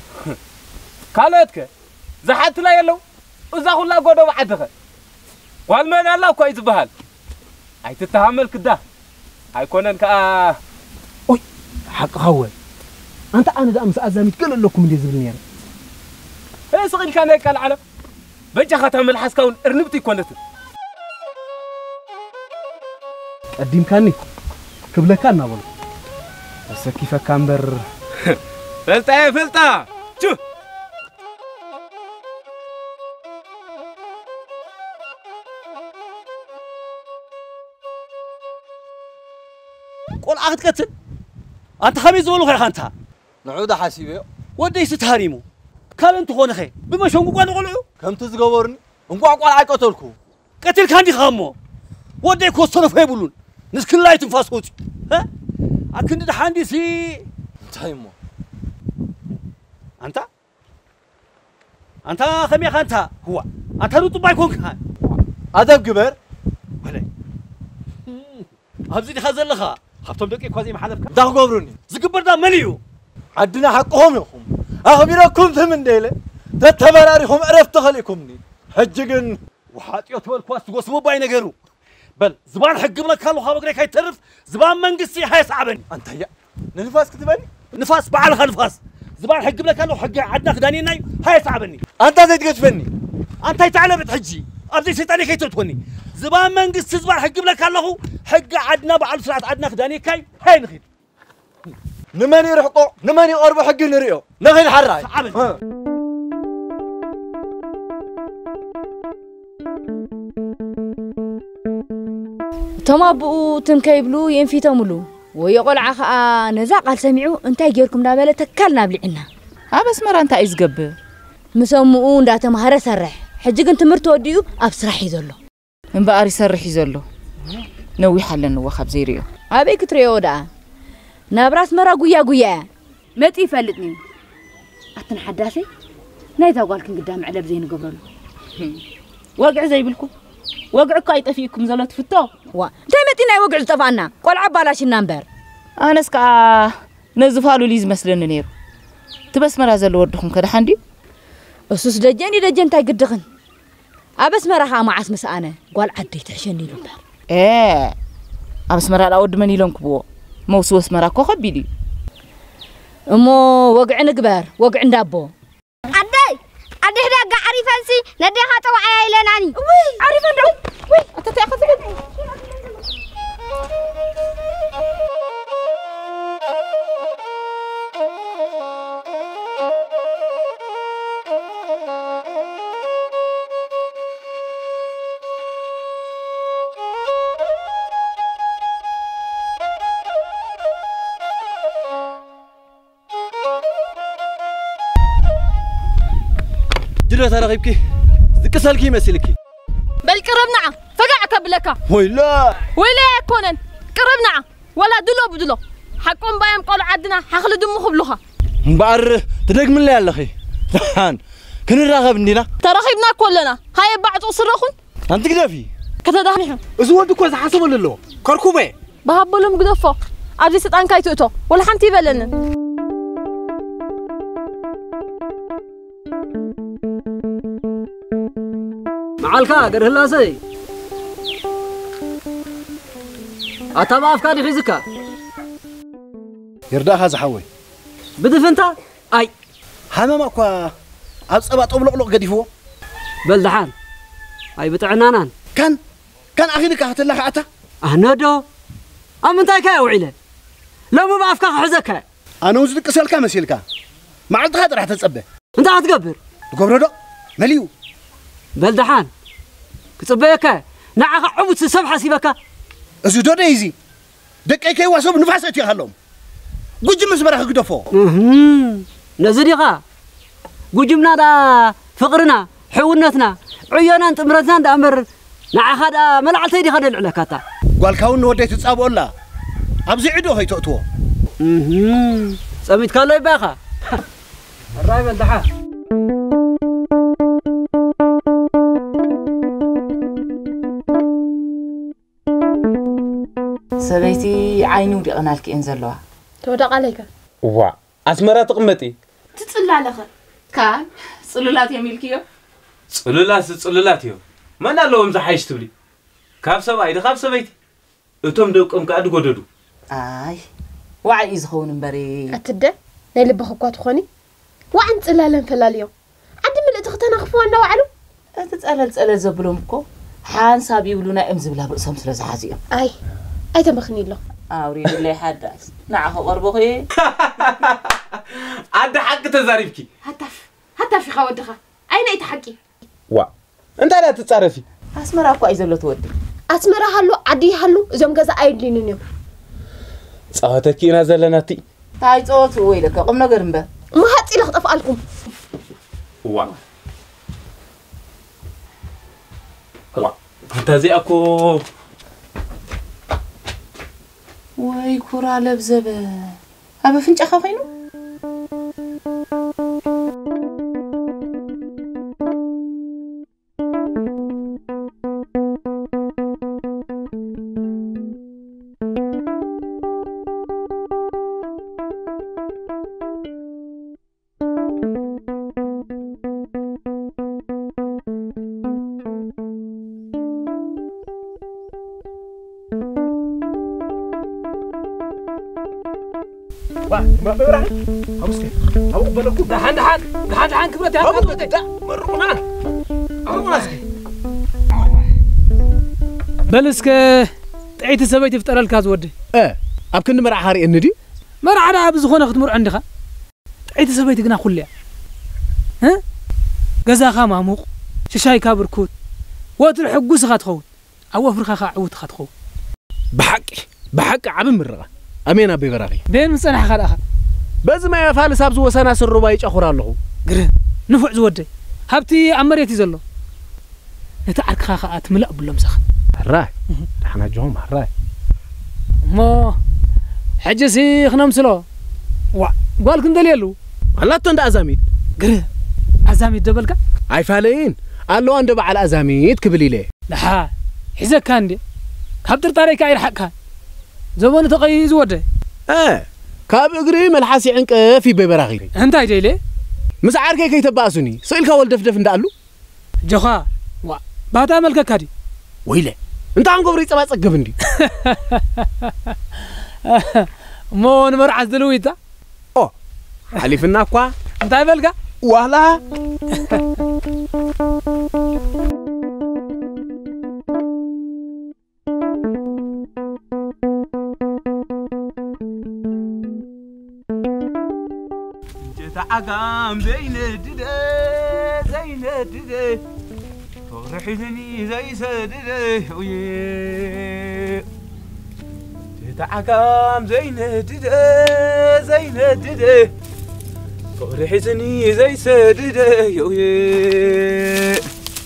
قالتك زحت لا يلو وإذا خلا قدوا بعدها والمن الله كويس بهال هاي تتحمل كده هاي كونن كا حق هو أنت أنا ده أمس أزاميت كل لكم اللي زبلني أنا صغير كان هيك العالم بجا ختم الحس كون ارنبتي كونت قديم كاني قبل كان نقول بس كيف كامبر فلتا شو قول أخذ كتب أنت خميس ولو خير خانتها نعود حاسبه ودي ستهاريمو كان أنت خون خي بما شو نقول نقوله كم تزغورني نقول عاي قتلكو قتل كان دي خامو ودي كوستر في بولون نسكن لا يتنفاسوت ها أكن ده حندي سي تايمو أنت خميس خانتها هو أنت روتو بايكون كان أدب جبر ولا هبزي خزل لها خفتم دقيق كوزي محلف ده غبرني زقبر ده مليو عندنا حقهم يخم أخبركم ثمن ديله تتبراريهم عرفت خليكمني حجقن وحاطيوت بالكواس وسمو باي نغرو بل زبان حق بلا كالو خابقري كاي ترف زبان منقسي حيس عبني انت يا نفاس كتبني نفاس بعل خنفاس زبان حق بلا كالو حق عدنا خداني ناي حيس عبني انت زي تقشفني انت تعلم تحجي ابدي شيطاني كي تتوني زبان منقس زبان حق بلا كالو حق عدنا بعل سرعه عدنا خداني كاي هاي نخيد نماني رحقو نماني قرب حق نريو نغي الحراي توما بو تنكيبلو ينفي تملو ويقول عخا نزا قال سمعوا انتي غيركم دابله تكلنا بلعنا بس مرة انت ايش قبل مسمو ندا تمهره سرح حجي كنت مرت وديو ابسرح يزلو من بقى يسرح يزلو نوي حلن وخب زيريو ابي كتريو دا نبراس مرا غويا متي يفلطني اتن حداثي نايتا قالكن قدام علب زين قبرلو وقع زي بالكم وقعك يطفيكم زلت فتو وا انت متينا وقع طفانا قول عبالاش النمبر انا اسكا نزفالو ليز مسلن نيرو تبس مرا زل ودخم كده حندي أسوس دجن تاي قدغن أبس مرا خا معس مسأنا قال عدي تحشني لهم أبس مرا لا ود مني لهم كبو موسوس مرا كو خبيدي أمو وقعنا كبار وقع دابو عدي هدا عارف أنسي ندي خاطر عائلة ناني عارف أنت وي أنت تأخذ جلوة أنا غيبكي ذكسالكي مسلكي بل قربنا فقع قبلك ويلا يكونن قربنا ولا دلو بدلو حقهم بايم قالوا عدنا حخلو دمو خبلوها مبار تدق من اللي على هان كن راغب ندينا ترخيبنا كلنا هاي بعد وصرخون انت قدافي كتداحني ازو ودكو حسب لله كركوبه بهبلهم قدفو ابدي سطان كايتوتو ولا حنتي بلن معالكا قره لاسي أتابع أفكاري فيزيكا يرداها زحوي بدفنتا أي حمام أكوا أبصبات أبلغ قديفو بلدحان أي بتعنانان كان أخيرك هتلا خاطة أهندو أمنتاي كا وعيله لو ما بعرفك حزكا أنا وزدك سالكا مسيلكا ما عاد غادر راح تصبه أنت هتقبر تقبر مليو بلدحان كتصبيك نعخ عبد سبحة سيبك أزودو دايزي دقيقة واسوب نفاسة يخلهم قج مسبرك قدفو نزديقا قجمنا دا فقرنا حونتنا عيونا تمرتنا دا أمر نعخ دا ملعلتي دي خد العلاكاتا قال كون وديت تصابوا لا أبزي عدو هي تقطوه سميت كالو يباخا الراي بلدحان سبيتي عينو دي قنالك انزلوها تودق عليك وا أسمرة تقمتي تطلع لك كان صلولات يميلكيو صلولات يو من اللهم زحيش تبلي كاف سبايد كاف سبيتي أتوم دوكم كأدو قدودو آي وعي إزخون بري أتدى نيلي بخوكات خوني وعن تسألالن فلاليو عندي من الاتختان أخفوان نوعلو تسأل زبلومكو حان سابي ولونا امز بلا برسهم سلازحازيهم أي تمخني له أوريد اللي حدث نعه غربوخي عاد حق تزاريبكي حتى في خودخة أين يتحكي وا أنت لا تتصرفي أسمر أكو أيزلو تودي أسمر هلو عدي هلو زم جزء أيدلين اليوم صوتك نازلناتي هاي صوت ويلك قمنا قرنبه ما هاتي لخطف قالكم وا أنت زي أكو واي كورا لبزبه أبا فنش أخوينو ما بيرح أمسك أو بلكو دحان كبرت يا أبو ده مرقنا بلسك تعيت سبيت يفتر الكاز ودي أبكن مرع هاري الندي مرع أنا بزخونة ختمر عندها تعيت سبيت جنا كلها ها جزا خام عموق شاي كابر كوت وتروح جوز خاتخو أو فرخة خاعود خاتخو بحق عبم مرة أمينا ببراغي بين مسنا خال أخا بس ما يفعل سابز وسنا سر ربايج أخرى الله قرن نفع زودي هبتي عمريتي زلو نتعرك خاخات ملأ باللمسخ هراي احنا جوم هراي ما حجسي خنا مسلو قالك ندليلو الله تند أزاميد قرن أزاميد دبلك أي فالين قالوا أنت بعد أزاميد كبلي ليه لا حزة كان دي هبتر طريقة يرحقها زمان تقيز وده كاب اغري ملحاسي عنق في ببراغي انت جيلي مسعركي كيتباسوني سئلك ولدفدف اندالو جخا وا باتا ملك كادي ويله انت عنقبري صبا صقب اندي مون مرعز دلويتا او حليفنا اكو انت بلغا والله تعقام زينة دده فرحتني زي سدده ويه تعقام زينة دده فرحتني زي سدده ويه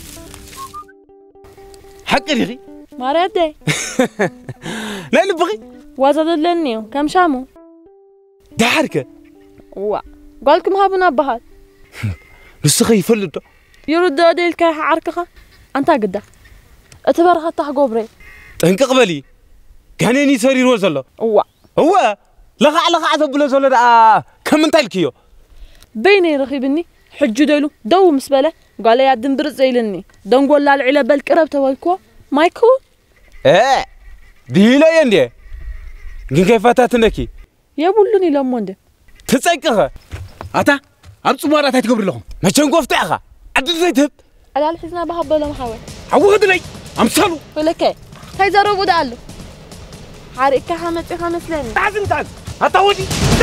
حق ريغي ماريتي لا نبغي وازد لنيو كم شامو دحركه وا قالكم هابنا بهال نسخي يفلد يرد ديلك عركخه انت قدا اتبرخ تاع غوبري انقبلي كانني سرير وزله هو لغا تبلو زله دا كم انت الكيو بيني رخيبني حج ديلو دو مسبله قال يا دندر زيلني دنقول لا العلب بالقرب تويكو مايكو ديلا يندي كيف فاتتنكي يا بولني لمونده تسقخه اتا ابص مارات تقبر لهم ما تشنقف تعخه عد زيتب على الحزنا بهبله محاول عوض لي امثلوا ولك هاي زربو دالو حريك حمتي خمس لين تعال اتا ودي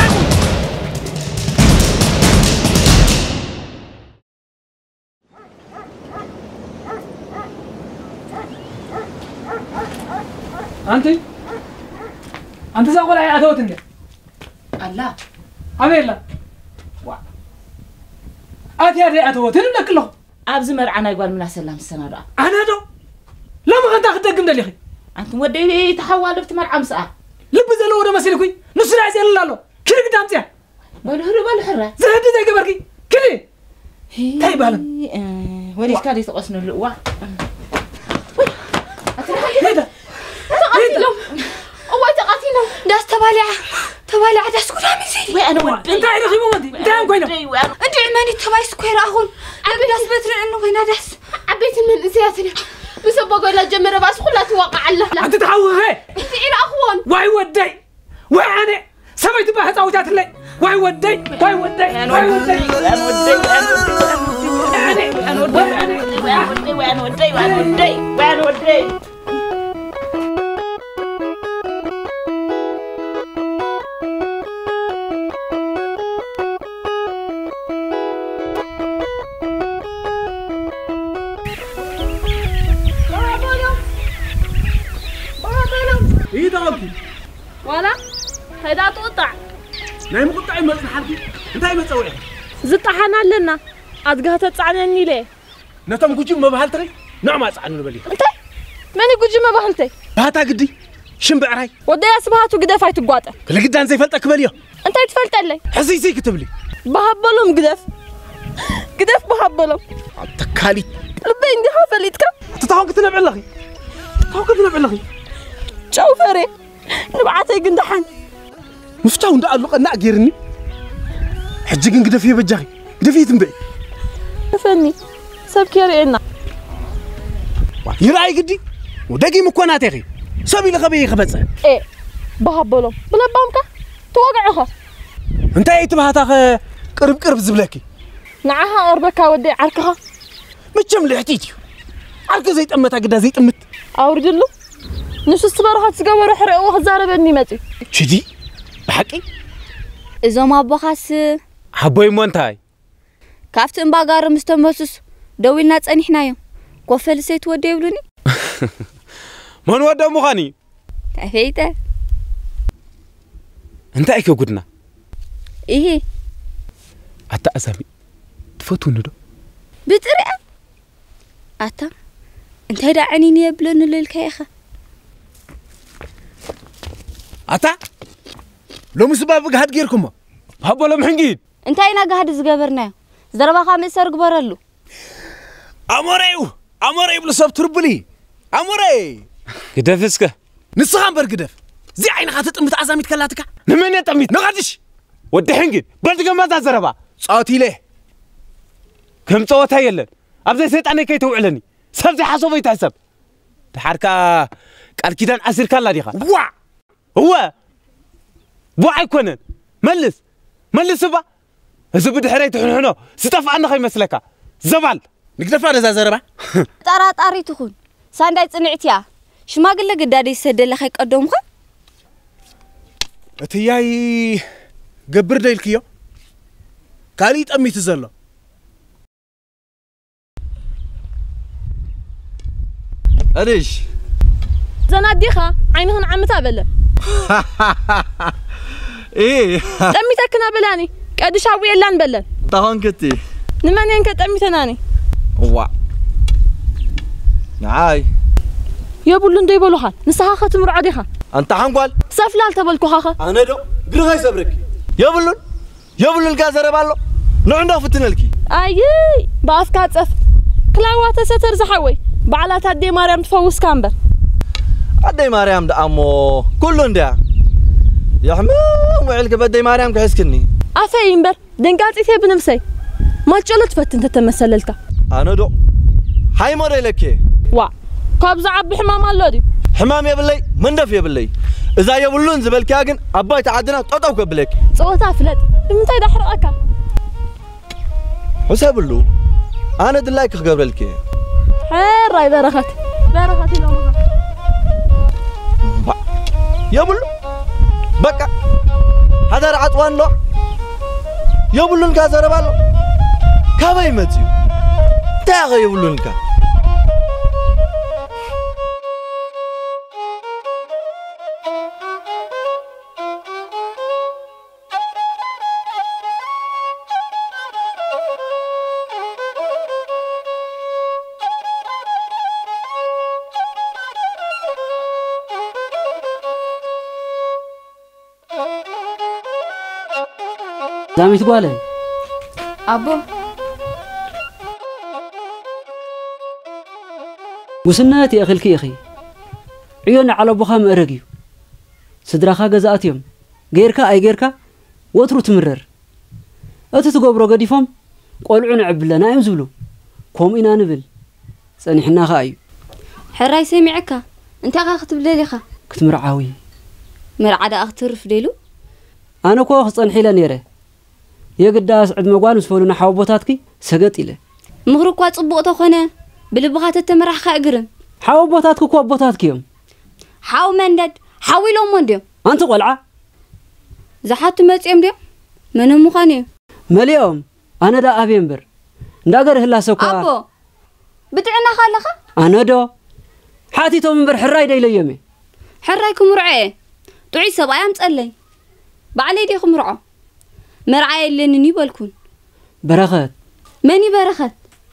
انت زغول اي اتوت انت الله أبيلا وا أتي أتوه تنم نكله أبز مرعنا يقول من السلام السنة رأى أنا دو لما كنت أخذ دقم دليخي أنت مودي تحول في مرعى مساء لبز له وده مسيلكوي نص رأسي الله له كل قدام تيا بالحرة زهدي زي كبركي كلي تاي بالم وليش كان يتقصن اللقوا هيدا تقاتلهم أول تقاتلهم داس تبالع داس كلها مزيد وأنا ودي أنت عيني خيمة مدي أنت عم كوينه أنت عماني تباي سكوير أخون عبي داس بترن إنه وين داس عبيت من إنسياتنا بسبب قول جمرة بس كلها توقع الله أنت تعوه هي أنت إيه أخون واي ودي وانا سمعت بها تعوجات اللي واي ودي واي ودي واي ودي وأنا ودي ايه دغبتي ولا هيدا تقطع ناي مقطع يمصن حركي انتي مصوعي زطحنا لنا ادغه تصعنني ليه نتم كوجي ما بحالتري نعم اصعنو نبلي انت ماني كوجي ما بحالتي باتا قدي شنبعراي ودي اسبهاتو قدف ايتقواطه كل قدان زي فلطك بليو انت تفلطلي حسيسي كتبلي بهبلهم قدف بهبلهم تكالي لبي عندي حفلتك تتاوق تنبع لغي شوفري نبعتي قندحن مفتاو ندا لو قنا غيرني حجي قدفي بجاخي قدفي تنبع فني سبكي رينا يراي قدي ودقي مكونات يخي سبي لخبي خبص ايه بهبلهم بلا بامك توقعها انت يتبهاتا قرب زبلكي نعها قربك ودي عركها مچم لحتيتي عرك زي طمتا قدا زي طمت اورجلو نص صبرخات صغور حرقو خزاربني متي شدي بحقي اذا ما بخاس حبوي مونتاي كافتن باغار مستمسس دويلنا صنيحنايو كوفل سيت ودي يبلوني من ودا مخاني تفيته انت ايكو غدنا ايه اتا اسامي تفوتون دو بطريقه اتا انت هدا عنيني يبلون للكيخه اتا لو مسباب قاعد غيركم هبو لم حنجيد انت اينا قاعد زغبرنا زربا خامس سرق برلو اموري بلو سب تربلي اموري قدفسك نسخان بر قدف زي عين خاطط أمت عزاميت كلاتك نمني تميت نقدش ودي حنجد بلد ما تزربا صوتي ليه كم صوتها يلن أبزي سيت أنا كي توعلني سبزي حاسوبي تحسب الحركة قال كيدان أسير كلا ديخا وا هو بوع يكونن ملس با إذا بدي حريت حنو ستفع أنا خي مسلكا زبال نقدر هذا زربا طاري تخون سانداي صنعتيا شماغله قدادي سدل خي قدومخ اتياي قبر ديلكيو كالي طميت زلو أديش زناديخا عينهن عمتا بلا إيه تميتكنا بلاني قدش عوي لان بلا طهون كتي نمن ينك تميتناني وا نعاي يبولن دي بولوها نسها ختم رعديها أنت حنقول سفلال تبلكو خاخه أنا دو قرغاي صبرك يبولن الجازر بالو نعنده فتنلكي أي بافكات صف كلاوات ستر زحوي بعلات أدي مريم تفوز كامبر أدي مريم ده أمو كلون ده يا حمام وعلك بدي مريم كحسكني أفاين بر دنقات إثي بنمسي ما تشلت فتن تتمثللك أنا دو هاي مرة لك وا كابز عب حمام اللودي حمام يا بلي من دف يا بلي إذا يبلون زبل كاجن أباي تعدنا تطوق بلك صوتها فلت من تايد أحرقك حساب له أنا دلاك قبلك حراي بركات لو ما يبلو بقى هذا رعطوان له يبلون كازر بالو كابي متيو تاغي يبلون كا زامي تقولي أبو وسناتي أخي يا أخي عيون على بخام أرجيو سدراخا جزاتيهم غيركا أي غيركا وترو تمرر أتتقبرو قديفهم قولعون عبلنا يمزبلو كوم إنا نبل سنحنا خايو حراي سمعك أنت أخذت بليليخا كنت مرعاوي مرعادة أخترف ديلو أنا كو خصن حيلة نيره يقداس عد مقوان سفولنا حوبوتاتكي سقط إله مغرق وات صبوت أخونا بالبغات التمرح خاقرن حوبوتاتكو كوبوتاتكيهم حاو مندد حاوي لو منديم أنت قلعة زحات ماتيم ديم من مخاني مليوم أنا دا أبيمبر نداقر هلا سوكا أبو بتعنا خالخا أنا دو حاتي تو منبر حراي داي ليمي حرايكم مرعي تعي سبايا متقلي بعلي ديكم مرعو مرعي اللي نني بالكون برغت ماني برغت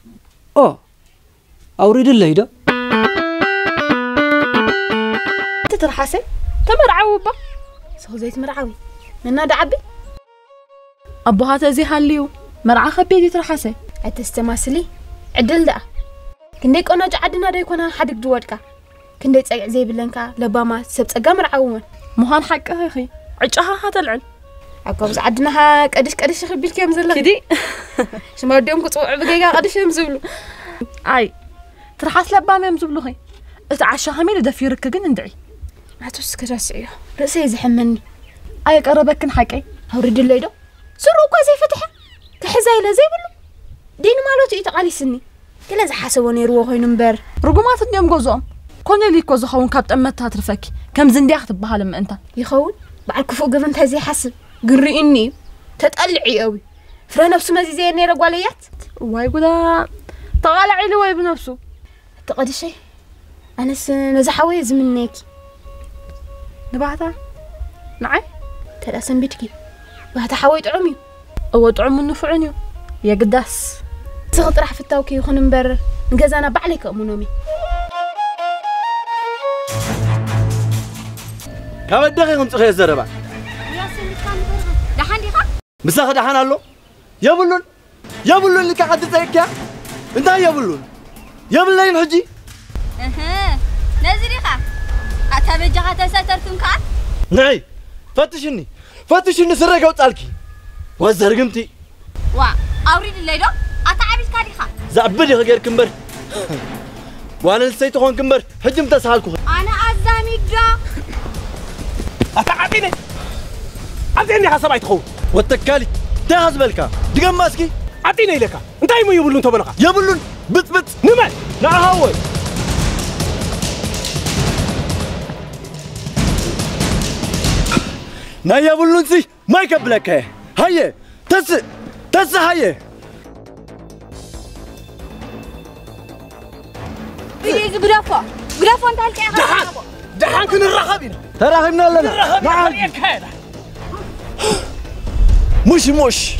أوريد الليلة تترحسي تمرعوي با سو زيت مرعوي منا دعبي أبوها تزي هاليو مرعا خبيتي ترحسي أتستماسلي عدل دا كنديك أنا جعدنا دا يكون حدك جوادك كنديك تسقع زي بلنكا لباما سبت مرعوي مهان حقها يا أخي عجها هتلعن أقوم عدناها قدش خبيل كم زلها كدي شما رديهم كتوع بقيقا قدش يمزبلو أي ترحس لبامي يمزبلو هي اتعشاها مين دفيرك جن ندعي عتوس كراسي رأسي يزحمني أي قربك نحكي هورد الليلة سروقا زي فتحة كحزايلة زي بلو دين مالوتو يتقالي سني كلا زحاسواني روحي نمبر رقمات اليوم جوزهم كوني ليكو زخون كابت أمتها ترفك كم زندي أخذ بها لما أنت يخون بعد كفو قبنت هزي حسب قري إني تتقلعي قوي فرا نفسه ما زي نيرا قواليات واي قولا طالعي له واي بنفسه تقدي شيء أنا نزحوي زمنيك نبعتها نعي تلاسن بيتكي بعد حويت عمي أو طعم منه فعنيو يا قداس تغط راح في التوكي وخن مبرر نجازنا بعليك أمونومي كم الدقيقة تخيل الزربة دحان ديخا مساخ دحان الله يبلون اللي كحد زيك انت يبلون حجي نزريخا أتابع جهة سترتم كان نعي فتشني سرقة وطالكي وزرقمتي وا أوريد الليلو أتعبيت كاريخا زعبدي غير كمبر وانا لسيت هون كمبر حجم تسهالكو أنا أزامي دا أتعبيني أعطيني حسب يتخو والتكالي تاز بالكا دقم ماسكي أعطيني لك أنت أي يبلون تبلغ يبلون بت نمل لا هاوي نا يبلون سي ما يكبلك هيا تس هيا بيجي غرافو أنت هالكي دحان كن الرخبينا تراهمنا لنا نعم مش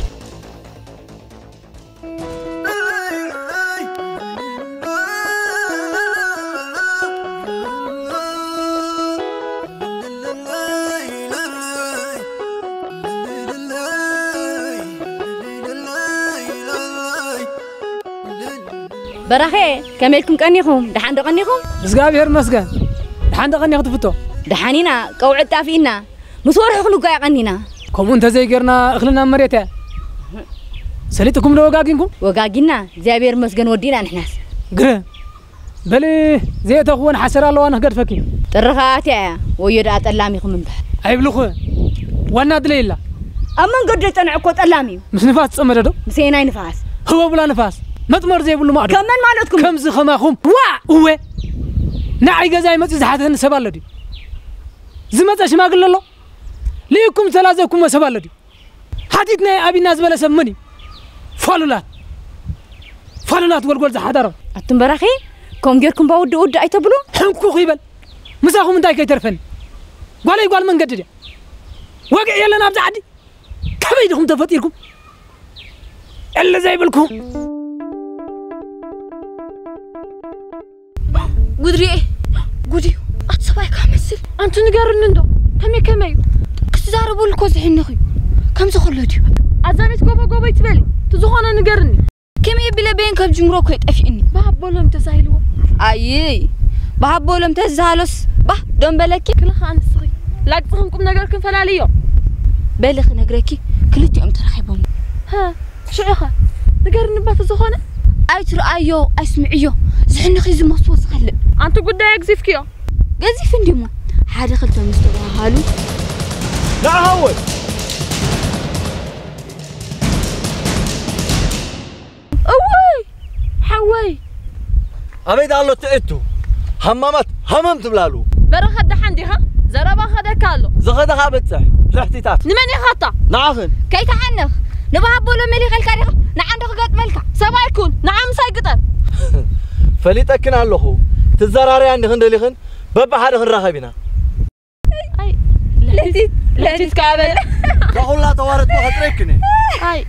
برخي كملكم كنيكم دحان دقنيكم زغابير مسغان دحان دقني خطفتو دحانينا قوعد تافينا مسورح خلو قاي قنينا كوم انت زي غيرنا اخلنا مريته سليتكم لو وقاقينا زابير مسغن ودينا نحناس غره بلي زي تخون حسر الله وانا قد فكي ترخاتي ويدا طلاميكم امبح ايبلخو وانا دليلا امن قد تنعكو طلامي مش نفاس صمددو مسيناي نفاس هو بلا نفاس مطمر زي بلو ما كمان مالتكم كم زخماكم وا هو نعي غزاي مصي زحاتن سبالدي زمتا شماغل الله ليكم ثلاثكم سبالدي حديثنا ابي ناس بلا سمني فالولات والقول زحادر اتم برخي كم غيركم باود ايتبلو حنكو خيبل مساكم انتي كيترفن قال من قدد وقع يلنا ابزعدي كبيدكم تفطيركم الا زي بالكم قدري أتصبعي كامسل أنتو نقارن ندو كمي كستزاربو الكوز حينخي كم زخلودي عزاميت قوبا يتبالي تزخونا نقارني كمي بلا بين كم جمروكو يتأفئني بحبولهم تساهلوا أيي بحبولهم تسهالوس دون بلاكي كل خان الصغي لا تفهمكم نقاركم فلاليو بلخ نقرأكي كلتي ترحبون ها شو عخا نقارن بات زخونا أي ترأيو أسمعيو زحنخي زي مصوص خلق أنتو قدايك زيفكيو قزيف انديمو حدا خلتو مستوى لا هو حوي أبيد الله تأتو همم تبلالو برا خد حندي ها زربا خدا كالو زغدا خابتسح رحتيتات نمني خطا نعاخن كي تحنخ نبهبولو ملي خلكاريخ نعندك قد ملكا سبا يكون نعم سايقطر فليتكن اللهو تزراري عندي خندليخن بابا حدا خنراخبينا اي لاتيت كابل والله توارت ما خطركني اي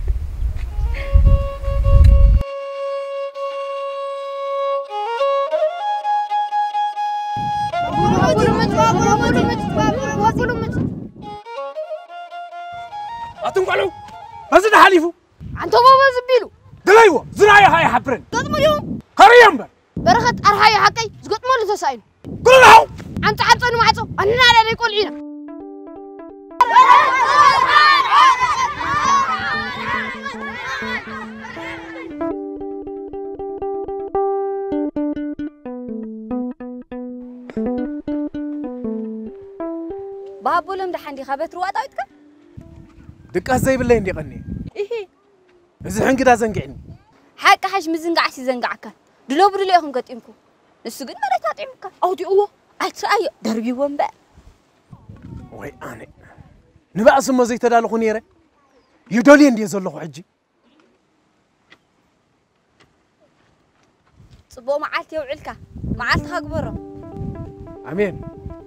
أتنقلوا بزنا حليفو أنتو بابا زبيلو دلايو زرايا هاي حبرن قدموا اليوم هريم بر برخت أرهاي حقي زقط مولو تسايل كلنا هو أنت عطوني معطو أننا على يقول عينا بابولم دحندي خبت روات اويتك دقه زي بالله اندي قني ايه اذا حنقدا زنقعني حق حش مزنقعتي زنقعك دلو بري ليكم قطيمكم نسو قد مريت اطيمك اودي هو اتراي دربي ومبا وي انا نبا اسمو زي تدالخو نيره يدولي اندي زلخو حجي صبو معالتي وعلكا معالتك اكبره امين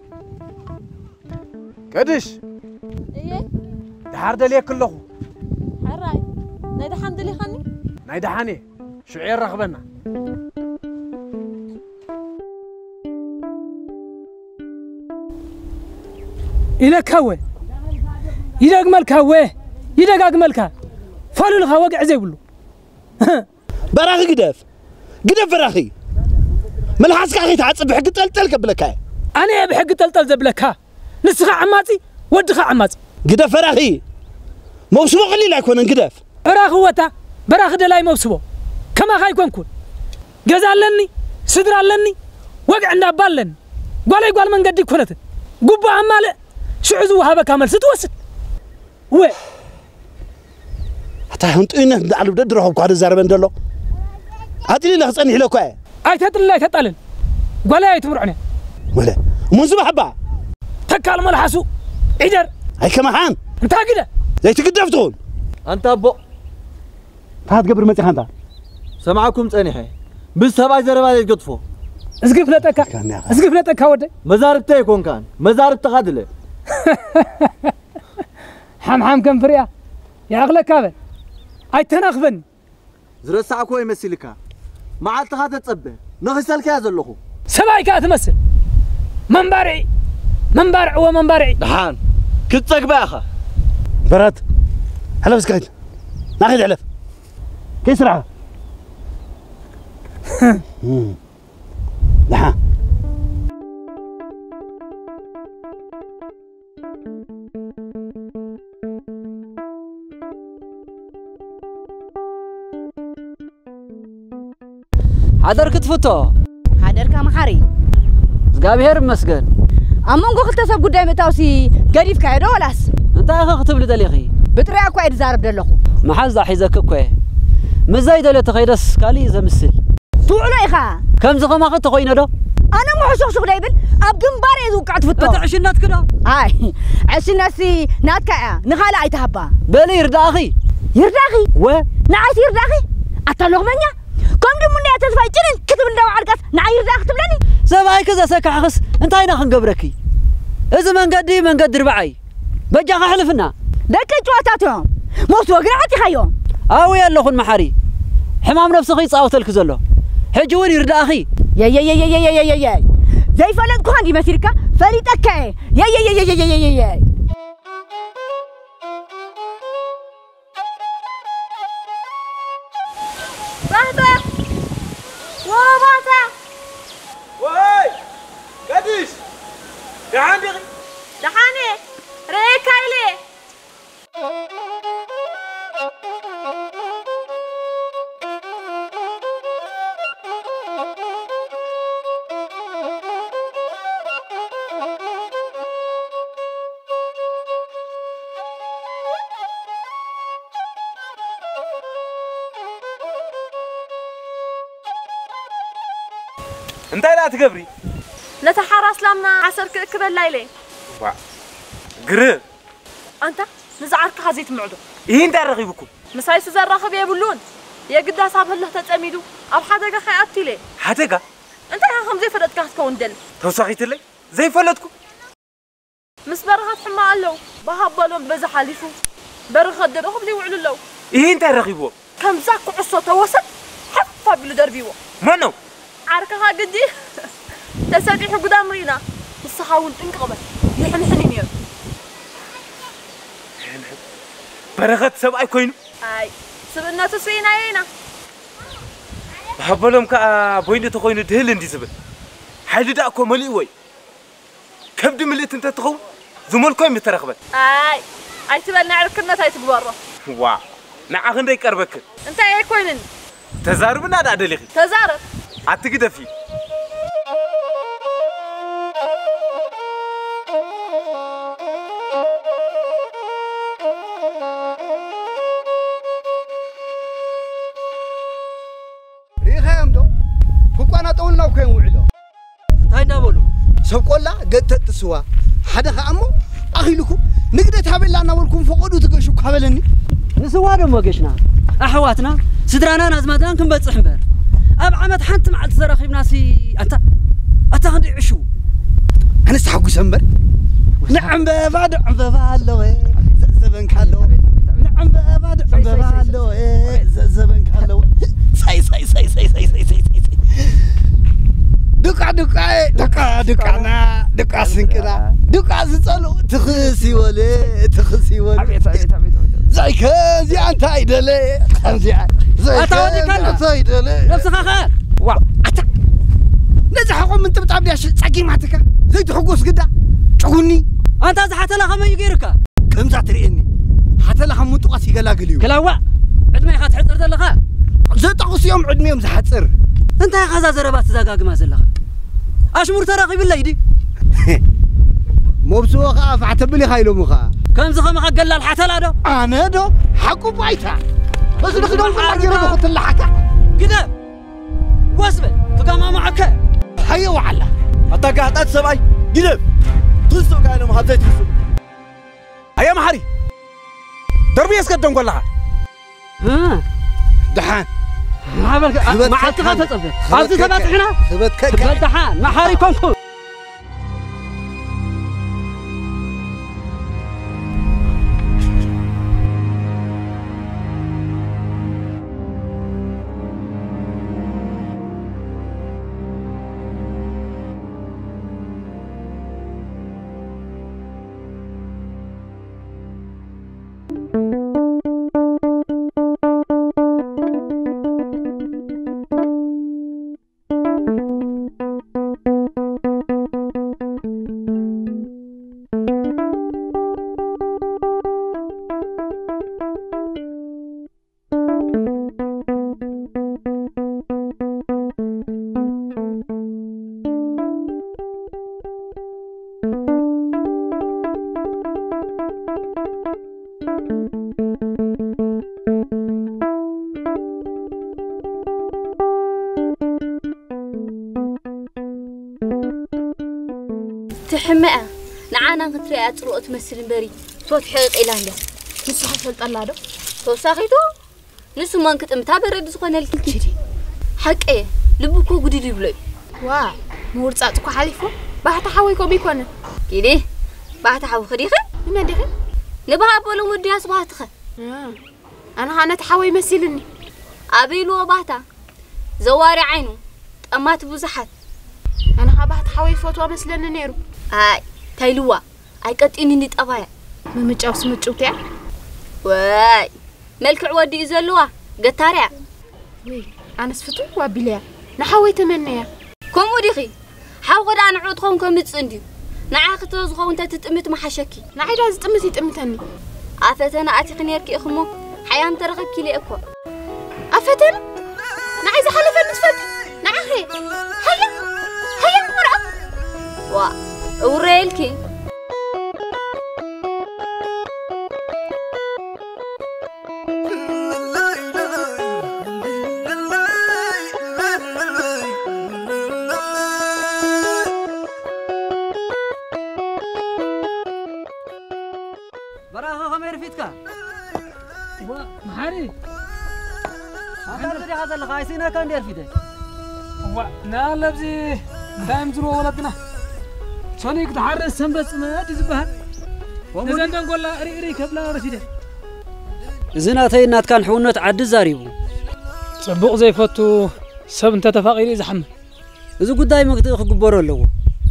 قدش ايه دحار دلي كلخو حراي نايدا حمدلي خني نايدا حني شعير رغبنا إلى كوي إلى أجمل كوي إلى أجمل كا فالو الخواجع زي بلو براخي قدف براخي ملحسك أخي تعصب بحق تلتل قبلك أنا بحق تلتل زبلك نسخة عماتي ودخة عماتي قدف فراخي موسبو قليل يكون قدف فراخ وتا براخ دلاي موسبو كما خاي كون جزالني سدرالني وقعنا بالن قال من قد كنت قبا عمال شعزو هذا كامل ستوسد وي حتى هنطينا دعلو بدرهم قاد زاربن دلو هاتي لي خصني لك اي تطلع تطلن قال اي تمرعني ولا منذ محبه تكال ملحسو عجر اي كما حان انت كده زي تقدفتون انت ابو هات قبر متي خانتا سمعكم صنيحه بالسبع زربا يقطفو اسقف لتك ودي مزاربته يكون كان مزارب تقادله حم كم فريا يا اغلى كابل اي تنخبن زرسعكو يمسلكا معلتها تتصبه نغسلك يا زلخو سبايكا تمثل منبارع دحان كتصق باخا برات هلا بسكايت ناخذ علف كيسرع دحان حدر كتفتو حدر كمحاري زغابير مسجن امونغو خلتسب غداي متاوسي غريف كايدو ولاس انت اخ كتب لدليخي بتريا كو عيد زارب دلخو محز حيزك كو مزاي دله تخيدس كالي زمسل توعلو ايخا كم زخما خت خوينا دو انا مو حشوخ دايبل اب جنبار يزوقعت فتو انت عشنات كده هاي عشناسي ناتكا نخالا ايتهبا بلي يرداخي و نعايت يرداخي اتلوغمنيا كم دي من يتسفاي جنن كتب ندو عرقات نعاي يرداخ تبلني سباي كذا سكحخس انت اينا خنقبركي اذا من قد ربعي بجا خحلفنا دك جواتاتهم موت وقرعتي خيوم او يالله محاري حمام نفسخي صاوتلك زلو حجي وين يرداخي يا زي فلنكو عندي مسيركا فريتك يا بابا وبابا واي قديش دحاني ريكايلي انت لا تقبري نتحرس لامنا عسر كبل لايلي وا قرب انت نزعرك خزيت معدو ايه انت رغيبكم مسايس زراخب يبلون يا قدا صاب الله تتصميدو اب حدقه خياتي لي حدقه انت يا خمزي فلتك هتكون دل توسخيت لي زي فلتكم مس برخات حما الله بهبلهم بز حليفو برخات دبهم لي وعلو لو ايه انت رغيبو كم زاك عصو توسط حفا بلو دربيو منو عاركها قدي تسديح قدام رينا الصحاول انقبل يحنحنين يا برغت سبعي كوينو اي سبنا تسوينا ينا بحبلهم كا بوين تخوينو دهل اندي زبل حيد داكو ملي وي كبد مليت انت تخو زمل كوين مترخبت اي تبلنا عركنا تاي تبورو وا نعا خندي قربك انت اي كوينن تزاربنا دا دليخي تزارب اتقدفي كوين وعلو تاي دابلو سبقولا قد تسوا حدا خامو اخيلكم نقدت هبلا ناولكم فقدو تقشو كبلني نسوا دمو قشنا احواتنا سدرانا نازماتان كنبصح امبر اب عمت حنت مع تزرخيبنا سي انت عندي عشو انا استحقو سمبر نعم بعد عبالو زبن كالو نعم بعد عبالو زبن كالو ساي دكا سنكنا دكا زصلو تخسي ولي زي كذي انت ايدلي خمزي زي كذي نفسك خا وا نزحكم انت بتعبدي صقي معتك زي تحقوس قدا عوني أنت إذا حتى لها ما يجيرك كم زاتريني حتى لها متقاس يجلاجليو كلاوا عدمي خات حصر دلها زتقص يوم عدميهم زحصر أنت يا خزا زربات زقاق ما زلها أشمر تراقي بالله يدي مو بسوق فعتبلي خايلو مخا كم زخم قال الحتى لا دو أنا دو حكوا بايتا بس نخدم في الحجر بخط اللحكة كده واسبل فقام معك حي وعلا أتاقعت سبعي جلب تلسو كاينو محبتي تلسو هيا محري دربي يسكدون كلها ها دحان ما عاد تتصفى عاد تبات هنا ثبت دحان محاري كونكو تحمقة نعانا كتري أتروق تمثل بري صوت حيط إلهنا نسو حفلت الله دو توساخيتو نسو ما كنت متابر زخونه الكيدي حق ايه لبكو غدي يبلي وا مورصاتكو حليفو باحتا حويكو بيكون كيدي باحتا حو خديخه من ديخه نبها بولو ودي اسباتخه انا هانا تحوي مسيلني ابيلو باحتا زواري عينو طمات بزحات انا باحتا حوي فوتو مسلن نيرو اي تايلوا اي قطيني ني طبايا ممጫው ስምጭውትያ واي ملكع ودي زلوا قطاريا وي انا سفتو وابيليا نحوي تمنيا كم وديخي حاول انا عودكم كمصندي نعاختو زخو انت تطمت محشكي نعيدا زطمت يطمتني افتنا اتيخ نيركي اخمو حيام ترخبكي لي اكو افتنا نعايزه حلفه نتفلت نعاخي هيا مرأة وا اوريلكي براها خمير فيتك محاري هذا اللي خايسينها كان دير فيده نال بزي دايم زرو ولدنا صنيك تحرس سنبس ما تزبها نزن دنقولا ري كبلا رفيده زناتي نات كان حونت عد زاريبو صبوق زي فتو سب انت تفاقيلي زحمل اذا قداي مقدر خغبرو لو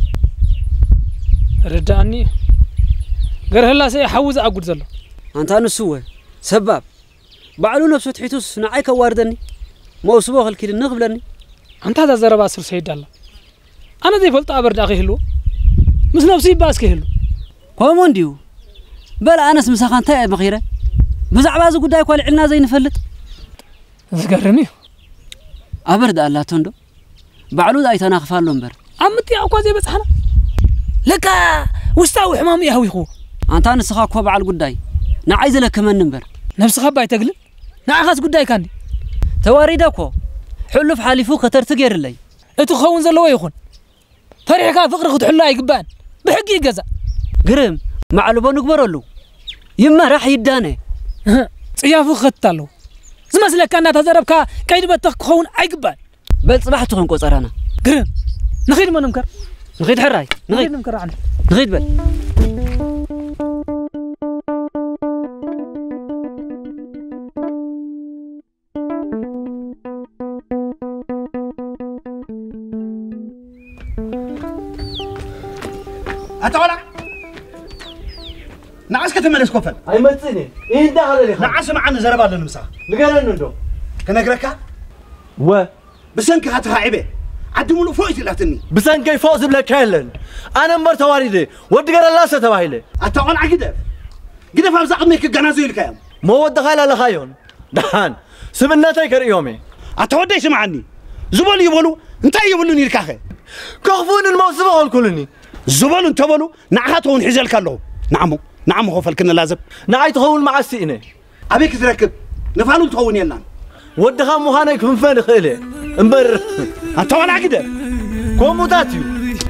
رداني غير هلا سي حوز اقود زلو انت نسوه سباب بعلو نفسه تحيتوس نعاي كواردني موسبو خلكي نغبلني انت هذا زربا سر سيد الله انا زي فلط ابرد اخي هلو مس نفسي باسك هلو كومونديو بل انس مسخان تاع مخيره بزعبا زو قداي كل علنا زي نفلط زغرني ابرد الله تندو بعلو داي تناخفالو امبر امتي اكو زي بصحنا لك وستاوي حمام يهوي خو انت نسخا كو بعل قداي نعايز لك من نمبر نفس خباي تقلل نعخاس قداي كاندي تواريدكو حلف حالفو كترت غير لي اتو خون زلو يخون فريحك فقر خد حلا يقبان بحق يجزا قرم معلوبو نكبرلو يما راح يدانه صيافو خطالو زمسلك انا تزربكا كايد بتخ خون ايقبان بل صباح تخون قصرانا قرم نخيد ما نمكر نخيد حراي نخيد نمكر عنه نخيد بل أتولى نعس كتملس كفل أي متسني إيه ده هذا اللي نعس معنا زربان لنمسا لقينا ندو كنقركا و بسنك هاتها عيبه عدي ملو فوق يلاتني بسنكي فوق زبلك كيلن انا مبر تواريدي ودي قال الله ستباهيله اتقول عقدف قدف ابز عقمك جنازو يلكايم ما ود خايل على خايون دهان سمناتي كريومي اتودي سمعني زبل يبولو انت يبولوني الكاخه كخفون الموسم اقول كلني زبل انت بولو نعاتون حزل كلو نعم هو فلكنا لازم نعي تخون مع السينه ابيك تركب نفعلو تخون يلنا ود خا مخانك من فين خيله امبر انت ولا عقده كوموتاتيو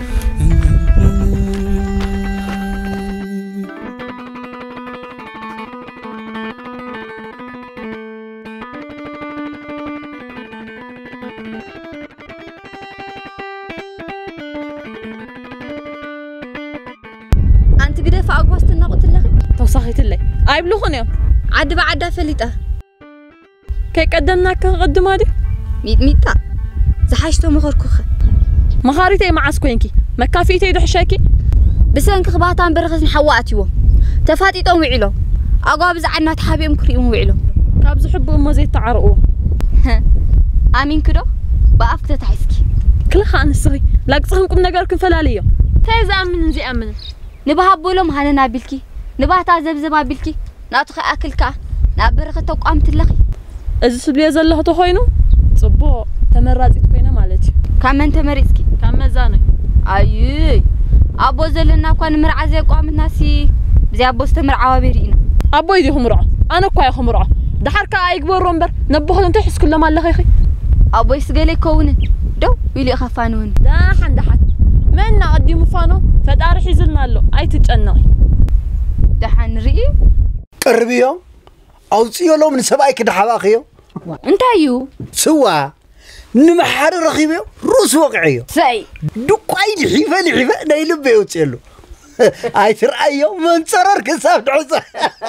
أنت قد فأقبست النقط اللي توصخيت اللي أيبلوخن يوم عد بعد فليته كي قدمناك قدم هادي ميتا زحاشتو مخركوخ مخاريتي معاس كوينكي مكافيتي دو حشاكي بسنك خباتان برخص نحواتيو تفاتيتهم وعلو أقوى بزعنا تحابيهم كريم وعلو كابز حبو أمو زي تعرقو آمين كدو بأفكت تحسكي كل خان الصغي لاقصهنكم نقاركم فلاليو تايز أمن زي أمن نبهابو لهم هانا بلكي نبهتا زبزبا بلكي ناتخي أكلكا نابرخ توقام تلخي إذا سبلي زلها تخوينو صبو تمرازيت كوينة مالتي كامن تمريزكي كام مزاني أيوي أبو زلنا كون مرعى زي قوام ناسي بزي أبو استمر عوابيرينا أبو يدي همرعة أنا كواي همرعة ده حركة أيكبر رمبر نبهلهم تحس كل ما الله يخي أبو يسقلي كونن دو يلي خفانون ده حد من نقدي مفانو فدار حيزلنا له أي تتجنقي ده حنري قربيو أو تيولو من سبعي كده حواخيو انت أيو سوا نمحر رخيبيو روس وقعيو ساي دقاي لحيفة نايلو بيوتيلو أي ترأيو من صرر كساب دعوزة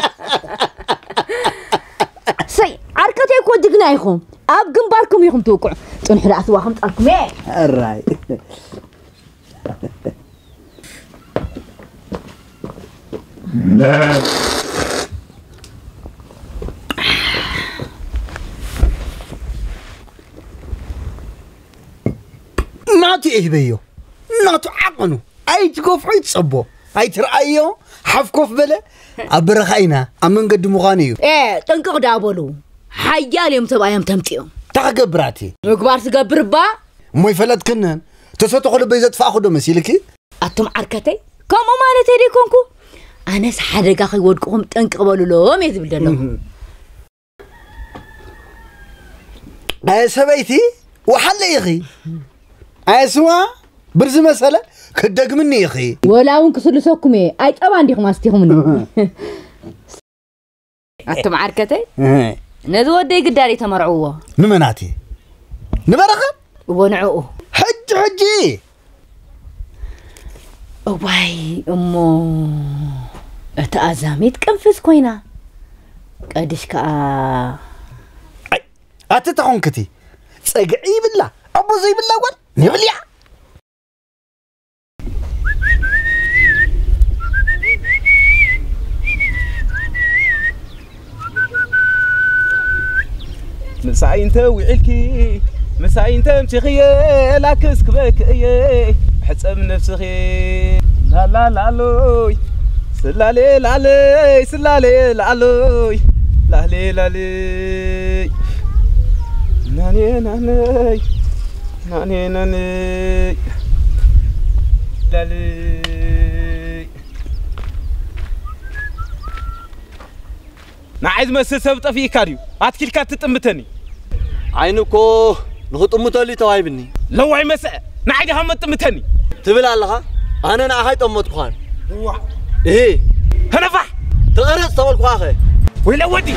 ساي عركتي يكون دقنا يخون أب جنباركم يخون توقع تنحر أثواهم تقولكم إيه الراي لا ناتي إيه بيو ناتو عقنو أي تقف حيت صبو أي ترأيو حفكوف بلا أبرخينا أمن قد مغانيو إيه تنقق دابولو حيال يوم تبايم تمتيو تقبراتي مقبار تقبر با مو يفلت كنن تسوتو خلو بيزت فاخدو مسيلكي أتم عركتي كم مالتي دي كونكو أنا سحرقا خي ودقهم تنقبلو لهم يزبل دلو أي سبيتي وحل يخي أسوا برز مسألة كدق مني يخي ولا ونك سلسوكم إيه أي طبعا ديكم أستيهم مني أتم عركتي ندو دي قداري تمرعوه نمناتي نبرخم ونعوه حجي أوباي أمو أتأزاميت كنفس كوينا قدش كا أتتعون كتي سقعي بالله أبو زي بالله قول نبليع مساي انت وعلكي مساي انت مشخيه لا كسكبك ايه حصم نفسخي لا لا لا لوي سلالي لالي سلالي لالوي لالي لالي ناني ناني ناني ناني لالي نعيد مسل سبط في كاريو اتكل كات تطمتني عينكو نخطمتو لي توهيبني لو عي مسأ نعيد هم تطمتني تبل الله انا ناهاي طمتكوان وا ايه هنفح تقرص تولكو اخي ولا ودي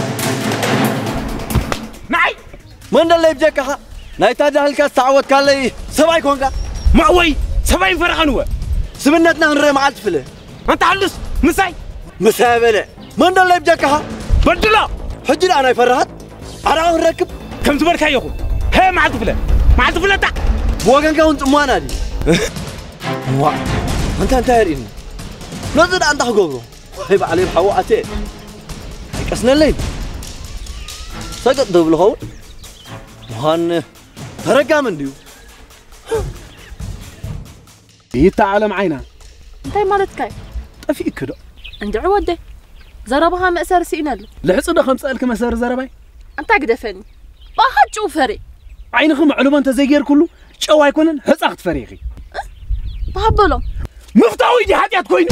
نعي من اللي يبجكها نايتا دهلك تعود كالي سباي كونكا معوي سباي فرغنوا سمنتنا نري معلت فله انت علس مساي بلا من اللي يبجكها بدلا حجي انا يفرهت انا نركب كم تبرك ياخو هي معلت فله تاع بوغن كون طمانا دي وا انت هريني نزل انت حقوقه هيب عليه حواتي قسنا الليل سقط دبل هو وهان ترقى من ديو يتعلم عينا انتي مالتكاي طفيك كده عند عودي زربها مأسر سينالو لحصنا 5,000 مسار زرباي انت قدفني باهج وفري عينكم معلومه انت زي غير كله شو يكونن حصخت فريخي بهبلو مفتاوي دي حاجات كوين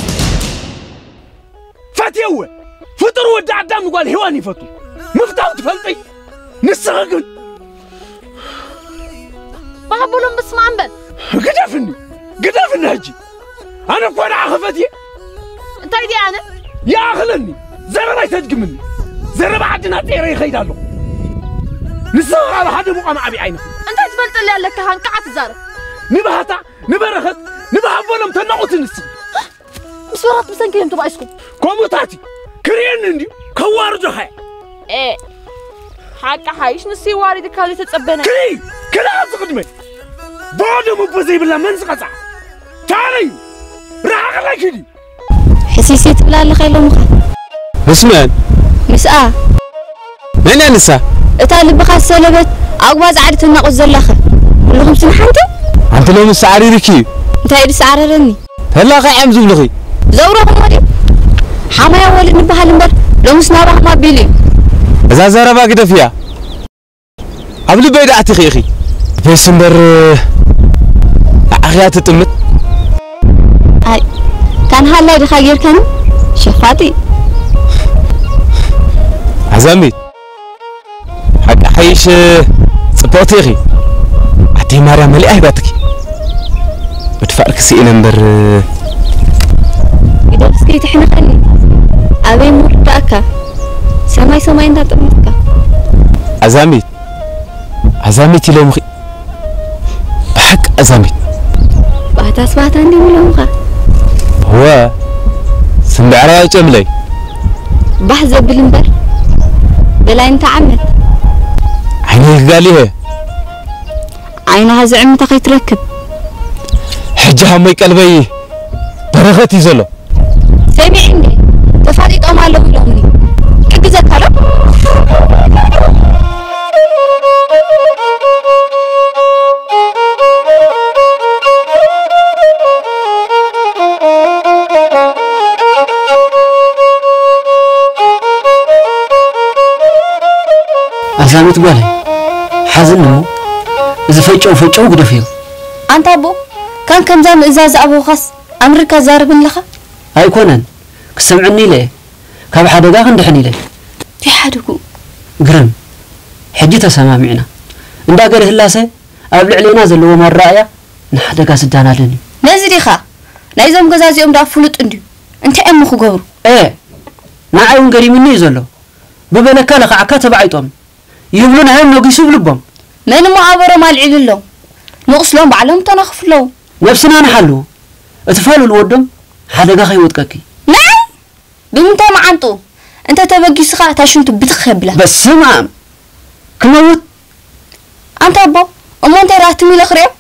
فاتيوه فطر ود عدام قال هواني فتو مفتاو تفلطي نسغن بهبلو بسمع انبل قدفني هجي انا كون عخفتي انت ايدي انا يا اخلني زرباي تدقمني زرب عدنا طيري خيدالو نسغ على حد مقام ابي عينك انت تفلط اللي لك هنقعت زارب نبهتا نبرخت نبهبلم تنقوت نسغ مسورات مسنكيم تبايسكم كوموتاتي كريان ندي كوارجو هاي ايه حق حايش نسي واردك هذه تتصبنا كلا تقدمي بعد مبزي بالله من سقطع تعالي راح لكني حسيسي تبلا اللي خيلو مخ مسمان مسأ من انسى اتا لبخا سلبت اقواز عادت النقص زلخ لهم سمحنتو انت لو مسعري ركي انت ايد سعررني هلا قاعم زبلغي زورهم ودي حمايا ولد نبها لمبر لو مسنابه ما بيلي اذا زربا قدفيا قبل بيدعتي خيخي بسمبر اخيات تمت اي كان هلا دخاير كان شفاتي عزامي حق حيش صبوتيخي عتي مريم ملي باتك بتفرك سي نمبر اذا بسكيت احنا خلي ابي مرتاكا سماي انت تمتك عزامي تلو مخي حق عزامي باتاس عندي ولا مخا هو سندعرا جملي بحزب بالنبر بلا انت عمت عيني قاليه عينها زعمت اخي تركب حجها مي قلبي برغتي زلو سامي عندي تفادي قوم على لوني حجزك هلا عزامي تقولي حزن مو إذا فجأوا قدفيو أنت أبو كان كم زام إزاز أبو خاص أمريكا زارب لخا هاي كونن كسمعني ليه كاب حدا داخل دحني ليه في حدكو قرن حجتها سمامعنا اندا قره اللاسه أبلع علينا زلوا مرأيا نحدا قاس دانا لني نزري خا نايزم غزازيوم دا فلوت اندي انت امخو غبر ايه نعاون قري مني زلو ببلكا لخا كتب عيطم يبلون هاي نوقيسو بلبهم من معابره مال عللو نقصلهم بعلم تنخفلو نفسنا نحلو اتفالوا الودم حدا غا يوتككي نعم بمنت معنطو انت تبقي سخا تاشنت بتخبله بس سمع كموت انت ابو امونت راتمي لخريو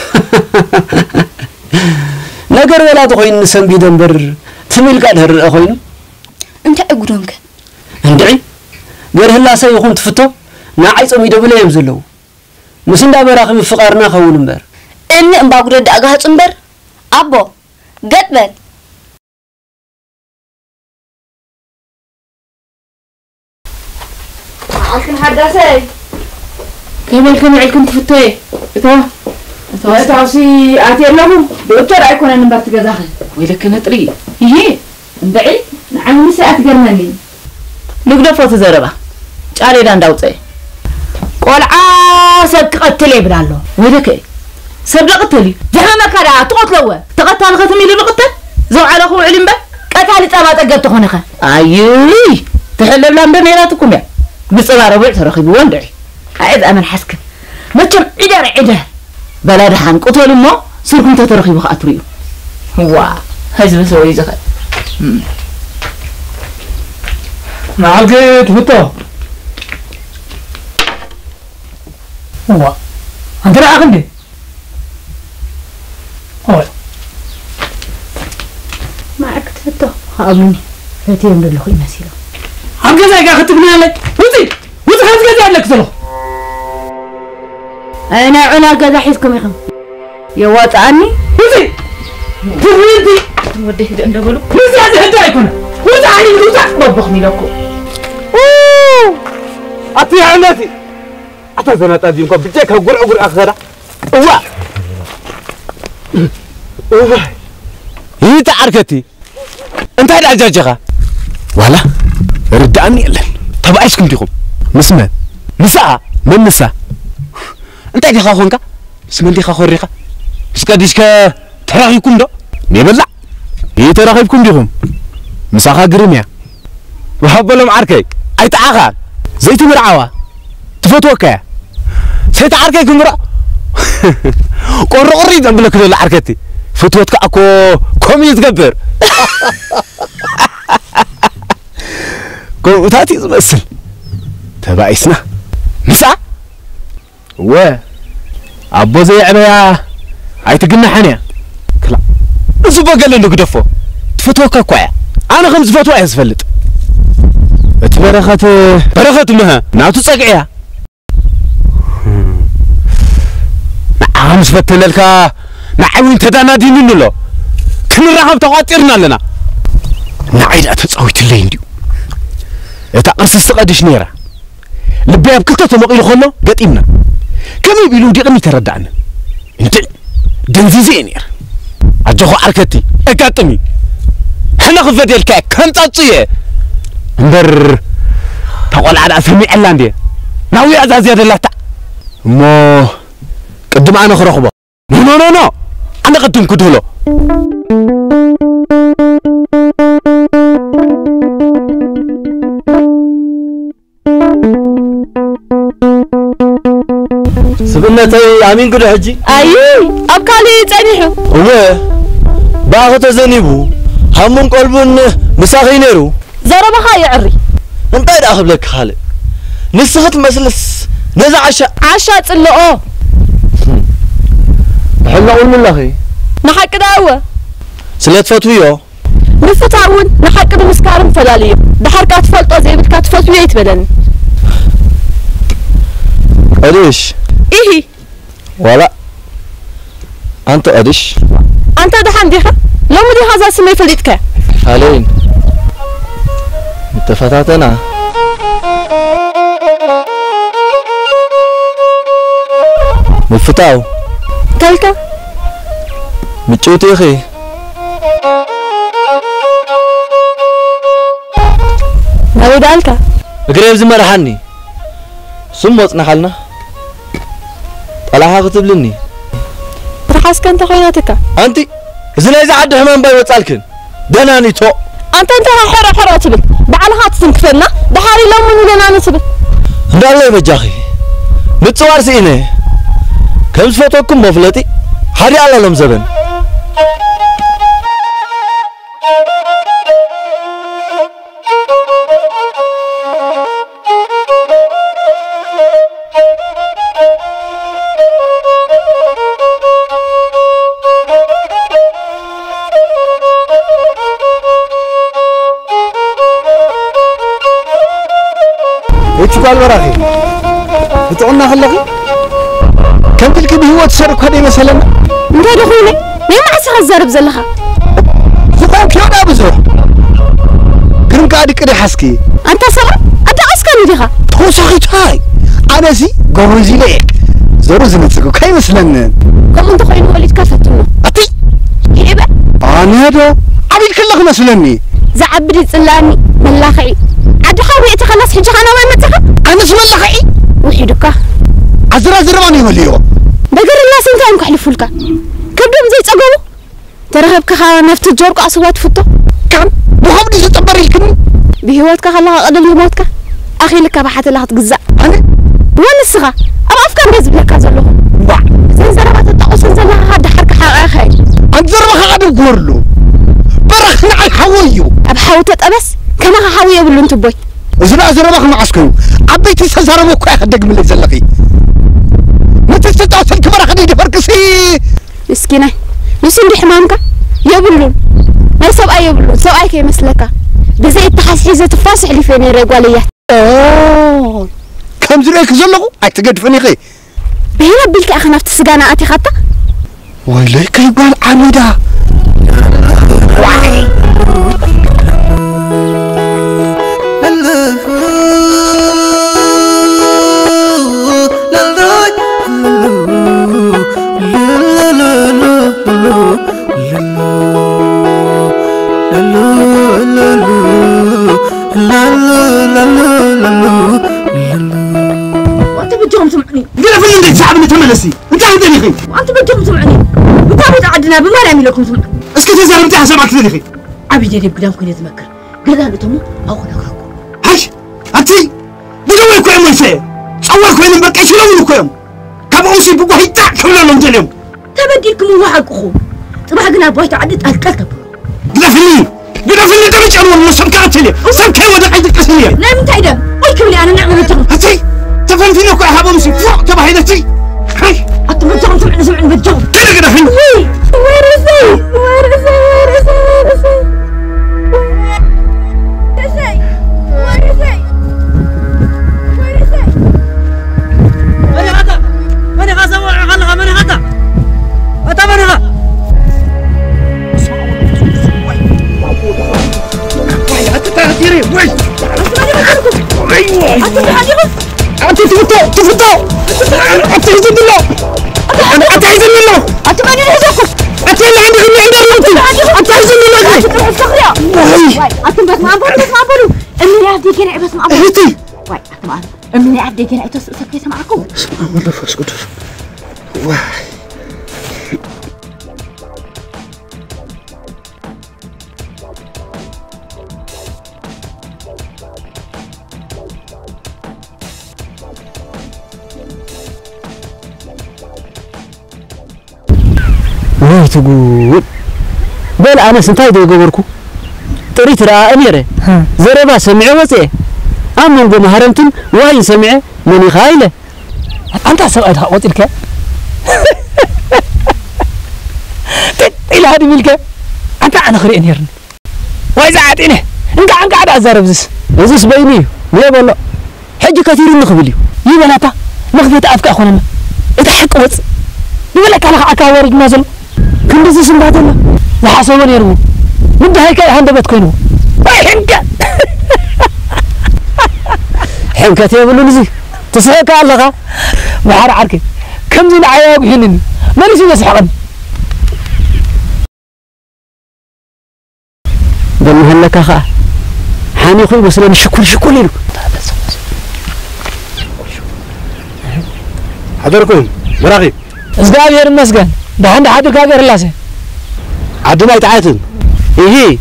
نجر ولا تخوين سنبي دنبر تميل قال هر اخوين انت اقدونك اندعي غير هلا سي يكون تفتو ناعيصم يدبل يمزلو مسندا براخم فقارنا خون امبر ان امباغد داغا صمبر ابو قتبل عشان حداسي كم عيكم تفتوي تعصي أتي لهم دكتور أيكون أنا نبات جزاخ ويلك نطري هي ندعي نعم مساعة جرماني نقدر فوت زربة شاري دان داوتي قول عاسب قتلي بدالو ويلك سب قتلي جهنم كذا تقتلوه تقتل ختمي لي بقتل زو على خو علم بقى قتل طما تجبت هناك أيي تحلل لهم بميلاتكم يا بصغار ربع ترخي بوندعي عيد أمن حسك ما تم عدار بلا دحان قتل مو سركم تترخي بخاطريو وا هاي بسوي زخ معقد فتو هو انت لا عندي هو معك فتو خابني فتي من اللي خوي مسيله عم جزاك اخذتني لك وزي خلاص جزاك لك سلو أنا عنا كذا حيثكم يخم يا واتعني وزي تبغيتي ودي هدا ندبلو وزي هذا هدا يكون وزعني وزع طبخني لكم أطيع عناتي أتزنى تأذيمكم بجيك هقول عقول أخرى أوه هي تعركتي أنت هيدا عجاجها ولا ردأني إلا طب عايشكم ديكم مسمى مساء من مساء أنت هيدا خاخونك سمن دي خاخون ريخا سكاديشكا تراغيكم دو نيبلع هي تراغيكم ديكم مساخا قرميا وحبلهم عركي أي تعاقا زيت مرعوا تفوتوكا سيت عركي كمرا قرقري دبلك له عركتي فتوتك اكو كومي تقبر كومتاتي زمسل تبعيسنا مسا و ابو زي عبيا هاي تقلنا حنيا كلا زبا قال انه قدفو تفتوكا كويا انا خمس فتوى يسفلت برخت مها ناوتو صقعيا عامس فتللكا نعوين تدانادين نلو كنرحب تقاطرنا لنا نعيد تصويت لي انديو اتا قصص قدش نيره لبي بكلته مقيل خلو قطيمنا كم يبيلو دي قمي تردعنا انت دنزيزي نير اجخو عركتي اقاطمي حنا خفدلكا كنطصيه امبر تقول على اسمي علاندي ناوي ازازي دلاتا مو قدم انا خرخبه نو انا قدم كدولو سبنتي امين قد حجي اي ابكالي صنيحو هو باغته زنيبو همون قلبون مساخي نيرو زربها يعري انت اخذ لك خالد نسخت مسلس نزع عشاء صلقو حنا قول من الله نحق داوه سلات فتويو نفتاون نحق بمسكارم فلاليو بحركات فلطو زي بدك تفتوي يتبلن اديش ايه ولا انت اديش انت دحان ديها لو مدي هذا سمي فليتك علين متفتاتنا مفتاو تلك متشوتي اخي ناوي دالك قريب زمرحني سموصنا حالنا طلعها كتب لني رحاسك انت خيناتك انت زلي اذا عد حمام باي وصالكن دناني تو انت حرا تبل بعلها تسنكفنا بحاري لو من دناني تبل እንዳለ በጃኺ ንጽዋር ሲኔ ከምስ ፈቶኩም መፍለጢ ሐዲ አላለም ዘበን قال وراغي بتقولنا خلقي كم تلك بهوت شرك هذه مثلا انت دخولي ليه ما عسى الزرب زلها زقوم كيونا بزوح قرم قاعد كده حسكي انت سبب انت عسكري ديها توسخيت هاي انا زي غورزي لي زورو زنتسكو كاي مثلا كم انت خوين وليد كفتنا اتي يبا انا هذا عبيد كلك مثلني زعبدي صلاني ملاخي عاد حاوي اتخلص حجه انا ما متخ انا اسم ملاخي وحيدك عزرا زرماني وليو بقر الناس انت انك حلفولك كبدهم زي صقبو ترهبك خا نفط جورق اصوات فتو كم بخبدي تطبري لكن بهوتك خلاها قدم يموتك اخي لك بحات لها تجزا انا وين الصغا ابا افكار بيزب لك زلو زين زربات الطقوس زلها هذا حرك اخي انت زربها قد غورلو برخنا على حويو اب حوتت ابس كما حاوي يقول انت بوي زنا زربخ معسكو عبيتي سزربو كو يخدق من زلقي متى تستطيع الكبر خدي دفركسي مسكينه نسندي حمامك يبلون ما سبقا يبلون سبقا كي مسلك بزي التحسيزه تفاصح لي فين رجاليه كم زريك زلقو اي تقدفني خي بهنا بيلك أخي نفت سجانا أتي خطة ويلك يقال عمدا واي وأنت بتجوم سمعني قال في اللي صاحبني تملسي انت عندني خي وأنت بتجوم سمعني بتابوت عدنا بما نعمل لكم سمعني اسكت يا زلمه انت حسبك كذا خي عبي جدي قدام كل يتمكر قال له تمو أو خلاك هاش أتي بدو يكون منسى صور كوين بقى شلون يكون كابو سي بقى هيتا كلنا نجلهم تبديكم هو حقه صباح قلنا بويت عدت أكلت قدفني تبيش أنا والله سمكاتلي سمكي ودا عندك أسنية لا من تعيدا ويكملي أنا نعمل الجرم هتي تفهم فيني كل حبة مسي فوق تبع هيدتي هاي أنتم الجرم سمعنا بالجرم كده كده فين ورثي من يعدي كنا يتوسع كيس معكم. والله فاس قدر. واي. وي تقول بل أنا سنتاي دو جبركو تريت رأى أميرة زربا سمعه وسه أمن بمهرمتن واي سمعه من خايله أنت سمعتها وتلك إلى هذه ملكة أنت خري أنيرن وإذا عادينه أنت قاعد أزارب زس بيني ليه والله حج كثير نخبلي يبلاتا نخبت أفك أخونا إذا حق وص يبلك على أكاورج نازل كم بزس بعدنا وحاسبون يرمو من ده هيك هند بتكونوا حنكة حنكة تقولون زي تسهك الله وحار عركي كم زين عياق هنن ما نسي يسحقن بالمهلك أخا حاني خوي وصلنا شكر له حضركم براغي ازداد يرم مسجن ده عند حد كاجر لاسه عدنا يتعاتن إيه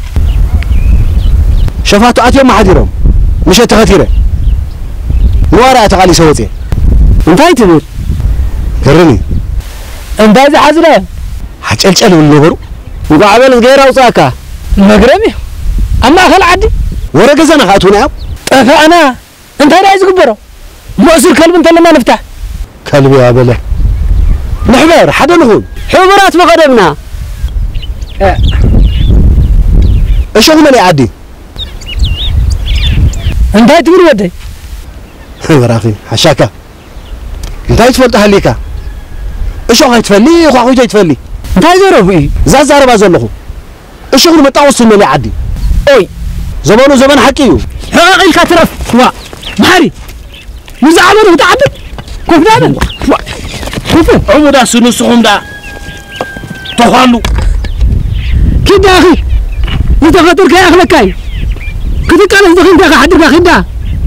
شفاتو أتيم ما حديرهم مش تخاطيره نوارا تقالي سوتي انتي تقول كرني انت إذا حزره حجلجل والنبرو وقعبل غير أوصاكا مغرمي أما خل عدي ورقة زنا خاتونا فأنا انت هنا عايز قبره مؤسر كلب انت لما نفتح كلب يا بلا نحبر حدا نهون حبرات مقدمنا ايش هو عادي انت تقول ودي براخي حشاكا انت تفلت هليكا ايش هو تفلي اخو جاي تفلي انت زربي زربا زلخو ايش هو متاوس من عادي اوي زمان حكيو حقيل كترف وا محري مزعمر وتعبد كفنا كفو عمدا سنسهم دا تخالو كده اخي انت خاطر كاي اخلكاي كده كان دخين دا حد دا خدا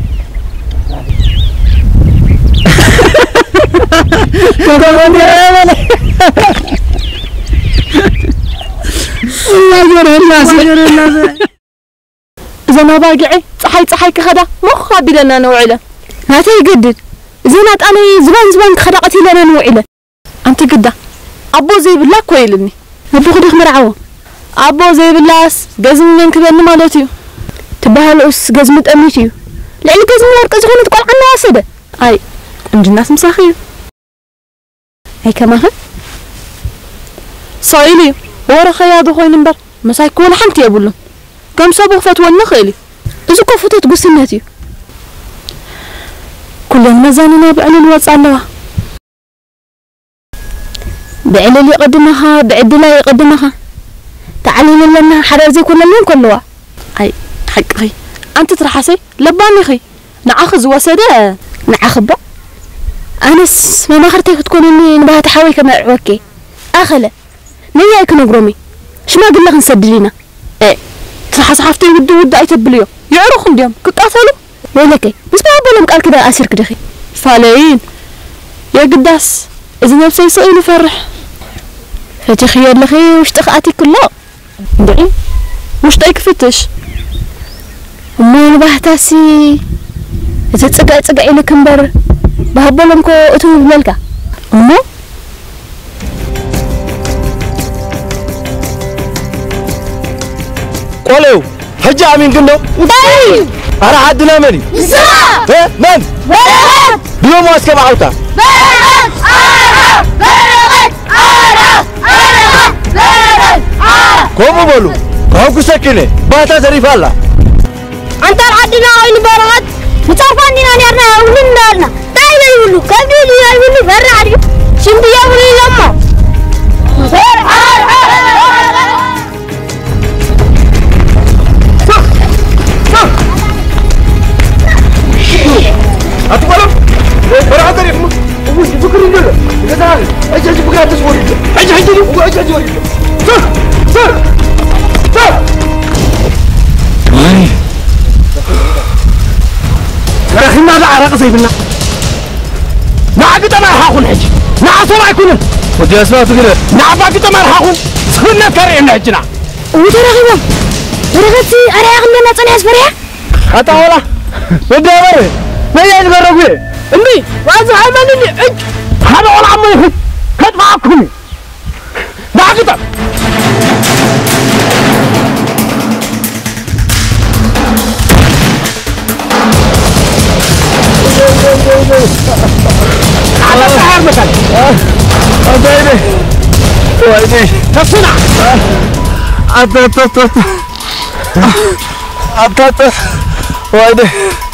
إذا ما باقعي صحي كخدا مخ بلنا نوعله هاتي يقدد زينات أنا زبان خدقتي لنا نوعله أنت قدا أبو زي بالله كويلني أبو خدك مرعوه أبو زي بالله جزم من كبرنا مالتيو تبهالوس جزمت أمنيتيو لأن جزم ورق زغون تقول عنها سده أي عند الناس مساخير هي كمان صايلي ورا خياض خوي نمبر مسايكون حنتي يا بولن كم سبق فتوى النخيلي إذا كفتت قسنتي كلنا مزاننا بعلن الواتس الله بعلل يقدمها بعدلا يقدمها تعلم لنا حدا زي كل من كلوا اي حق خي انت ترحسي لباني خي نعاخذ وسده نعاخبا انس ما خرتك تكونني نبها تحاوي كما عوكي اخله نيا يكنغرومي شما قال لك نسدلينا ايه ترحس حفتي ود ايتبليو يعرخون ديم كقاتلوا ولكي بس ما بلم قال كده اسير كدخي فالين يا قداس اذا نفسي سئل فرح فتخيل لخي وش تخاتي كله دعي وش تايك فتش ما نبهتاسي اذا تصقع لك كمبر بهبلمكو اتو ملكا امو قولوا حجة امين قلنا داي انا عدنا مني نسا ايه من بلغت بيوم واسكب عوتا كومو بولو كوكو سكينه باتا زريف الله انت عدنا عين برغت متصافاني نارنا ولندالنا دايما يقولوا كبدي يقولوا فرعي شنبي يقولوا لما أتقولهم وراح أدري وش فكرين دول كذا أجي بكرة تصوري أجي وري سر ماي يا أخي ما بعرق زيبنا نعقد ما راحون حج نعصر يكونن ودي أسمع تقول نعباك ما راحون سخنا كريم نحجنا وترغبهم ورغتي أريح لنا صنع اسفريا أتاولا ودي أمري ما يجبروا امي وازع مني اج هذا ولا عمي يخد كد معكم نعقد على السحر مثلا أبيني ويني تصنع أبطط ويني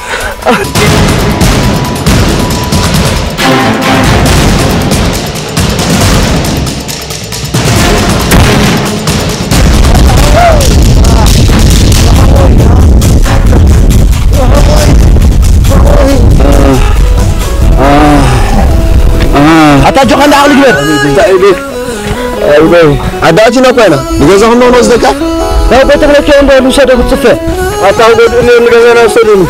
أتاجو خلنا عقل كبير تأيدي أيوة عداتي نقينا نجازا هم نوزدك لا بيتك لك يوم ده نشاط بتصفى أتاو بدوني نجازا نسولين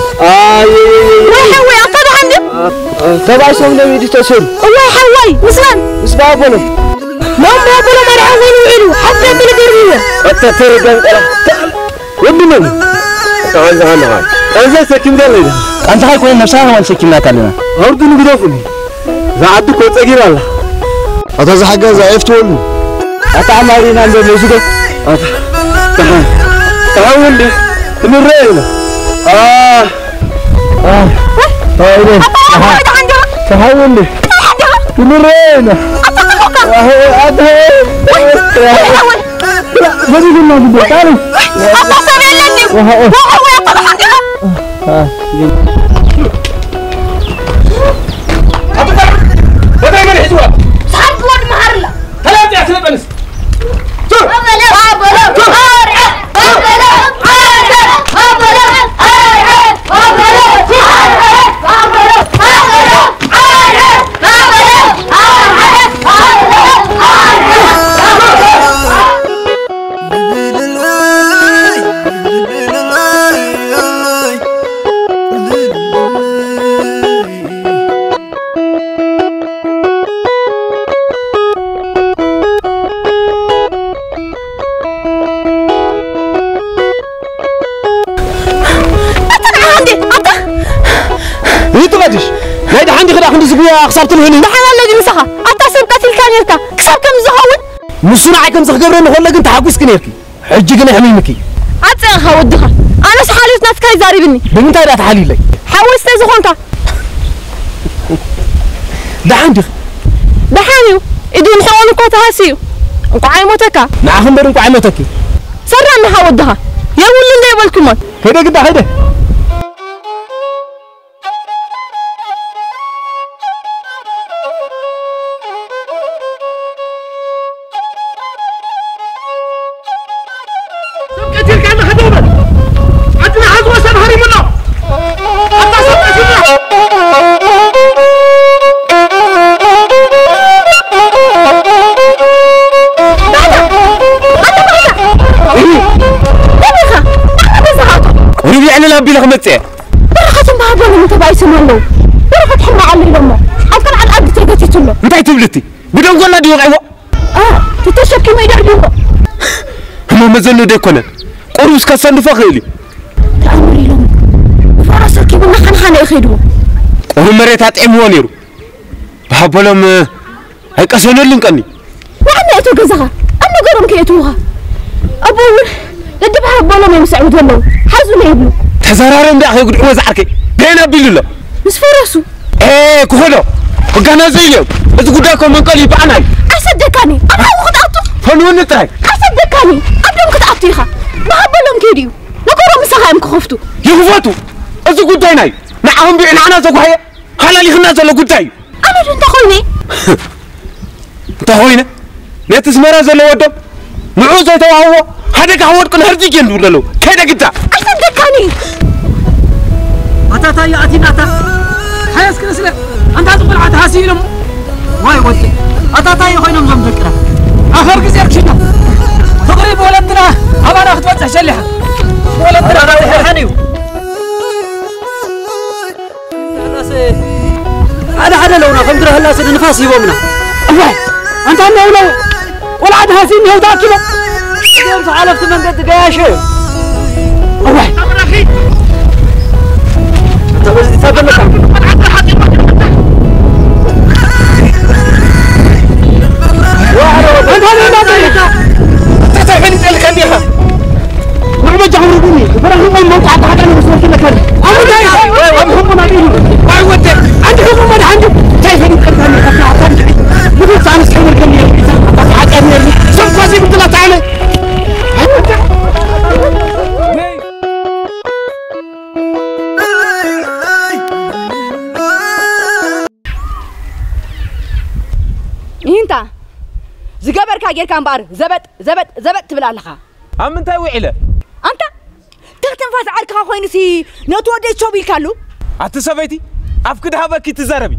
وي أطلع عنك تبع سوم لم يدتسل والله حوي مسلم مسباب ولا ما بقول ما راح وينو حتى بالقريه أتفرق ودي من تعال هنا أنزل سكين قال أنت هاي كون نفسها وان سكين كلنا أردو نقدفني زعدت كوت أجير الله أتوزع حاجة زعفت ولا أتعملين عند الموسيقى تعال لي نرينا تعال لي نرينا بدي قلنا بدي تعرف وهو خسرت الهني دحين الذي مسخه أتصل قتل كانيركا كسب كم زهون مسنا كم زخجبرنا ولا كنت حاقوس كنيركي حجي كنا حميمكي أتصل ودخل أنا سحاليت ناس كاي زاربني بمن تايرات حالي لي حاوست زخونتا دحانيو إدون حوالي كوتا هاسيو انكو عايموتكا نعم برنكو عايموتكي سرنا حاودها يا ولي اللي بالكم هيدا كده هيدا لا بيلغ متى بركة ما بقول تبعي سمالو بركة حنا علي لما أكل على الأرض تجتي تلو انت تبلتي بدون قلنا دي وقعوا تتشكي ما يدعي هم مزنو دي كنا قروس كسن فخيلي تأمري لهم فراسك يبون خن يخيدوا قرو مريت أطعموا نيرو بحبلهم هاي كسنوا لنكني وعنا يتو جزها أنا قرم كيتوها أبوه لدبها بولهم يمسعود والله حزوا ليبلو تزارارم ده يقول عوز عركي بينا بيلو مش فراسو كهلو وكان زيلو بس قداكم من قلي بعنا أصدقني أنا أخذ أطو فنون تراي أصدقني أبدهم كنت أعطيها ما بولهم كيديو نقولهم مسخاهم كخفتو يخفتو أزو قداي نعم بيعنا أنا زوجها هلا اللي خنا زلوا قداي أنا جنت خويني تهوينا نتسمرا زلوا ودم نعوز يتوهوا هذا كهود كن هرجي جندور له كذا كذا أصدقني أتا يا أتي ناتا حياس كنسلة أنت هتقول عاد هاسيلهم واي ودي أتا يا خوينا مزم ذكره آخر كزير كشنا تقريب ولدنا أبغى ناخذ وجه شلها ولدنا حنيو أنا لو نفهم ترى هلا سد نفاس يومنا الله أنت أنا ولا عاد هاسين يهودا كذا يوم تعرفت من قد قايش الله أمر أخي أنت بس تفضل أنت هذا ما تريده تتعبني تلك النيها ما جعلوا بني برا هم موقع بعد أنا مسؤول كل كذا أنا جاي هم ما بينهم واي ودي عندي هم ما عندي شايفين كذا أنا بقول سامس حمر كم بس عاد أمرني شوف قاسي قلت له تعالى أنت زجبر كاجر كان بار زبط تبلع لها أم أنت وعلة أنت تختنفاس عارك خوينسي نتودي شو بيكالو أتسبيتي أفكد هبك تزاربي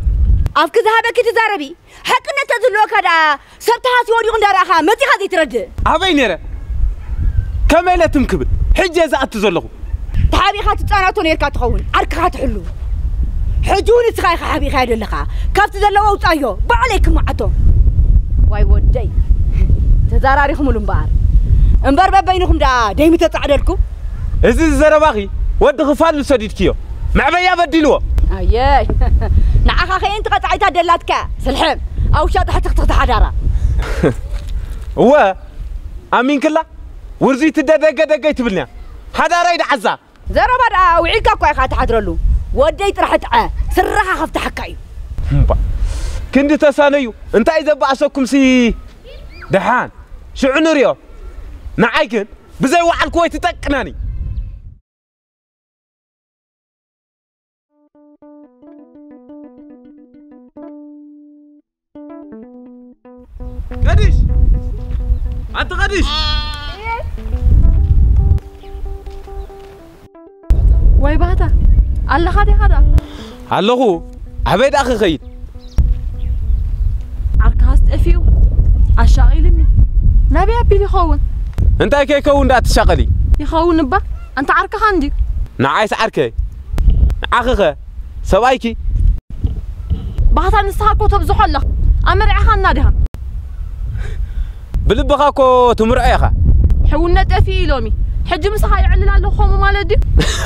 حقنا تزلو كذا سبتها سيوري غندارها متى هذه ترد أبي نرى كم لا تمكبل حجة زعت تزلقوا تحابي خات تصاناتون يركا تخون عارك خات حلو حجوني تخاي حابي خايد لك كافت زلوا وطايو بعليك معتو واي ودي تزاراريكم الانبار انبار بينكم دا دايما تتعدلكم إذا الزرباغي ود غفال لسديد كيو مع بيا بدلوا أياي نعخ أخي أنت قطعت دلاتك سلحم أو شاط حتى حدارة هو أمين كلا ورزي تدقق تبلنا حدارة يدعزا زربا وعيكا كوي خات حدرلو ودي طرحت سرها خفت حكايو كنت تسانيو انت إذا بعسكم سي دحان شو عنوريو نعايكن بزي وعى الكويت تتقناني قديش أنت قديش واي باتا الله خادي هذا الله عبيد أخي خيد عركاست أفيو عشاقيلني نبي أبي يخون أنت كي كون ده تشغلي يخون با أنت عركة عندي نعايس عركة أخي سوايكي باتا نسحقو تبزح الله أمر عخان نادها بلبخاكو تمرعي أخا حولنا تأفي لومي حج مسحا يعلن على خوم مالدي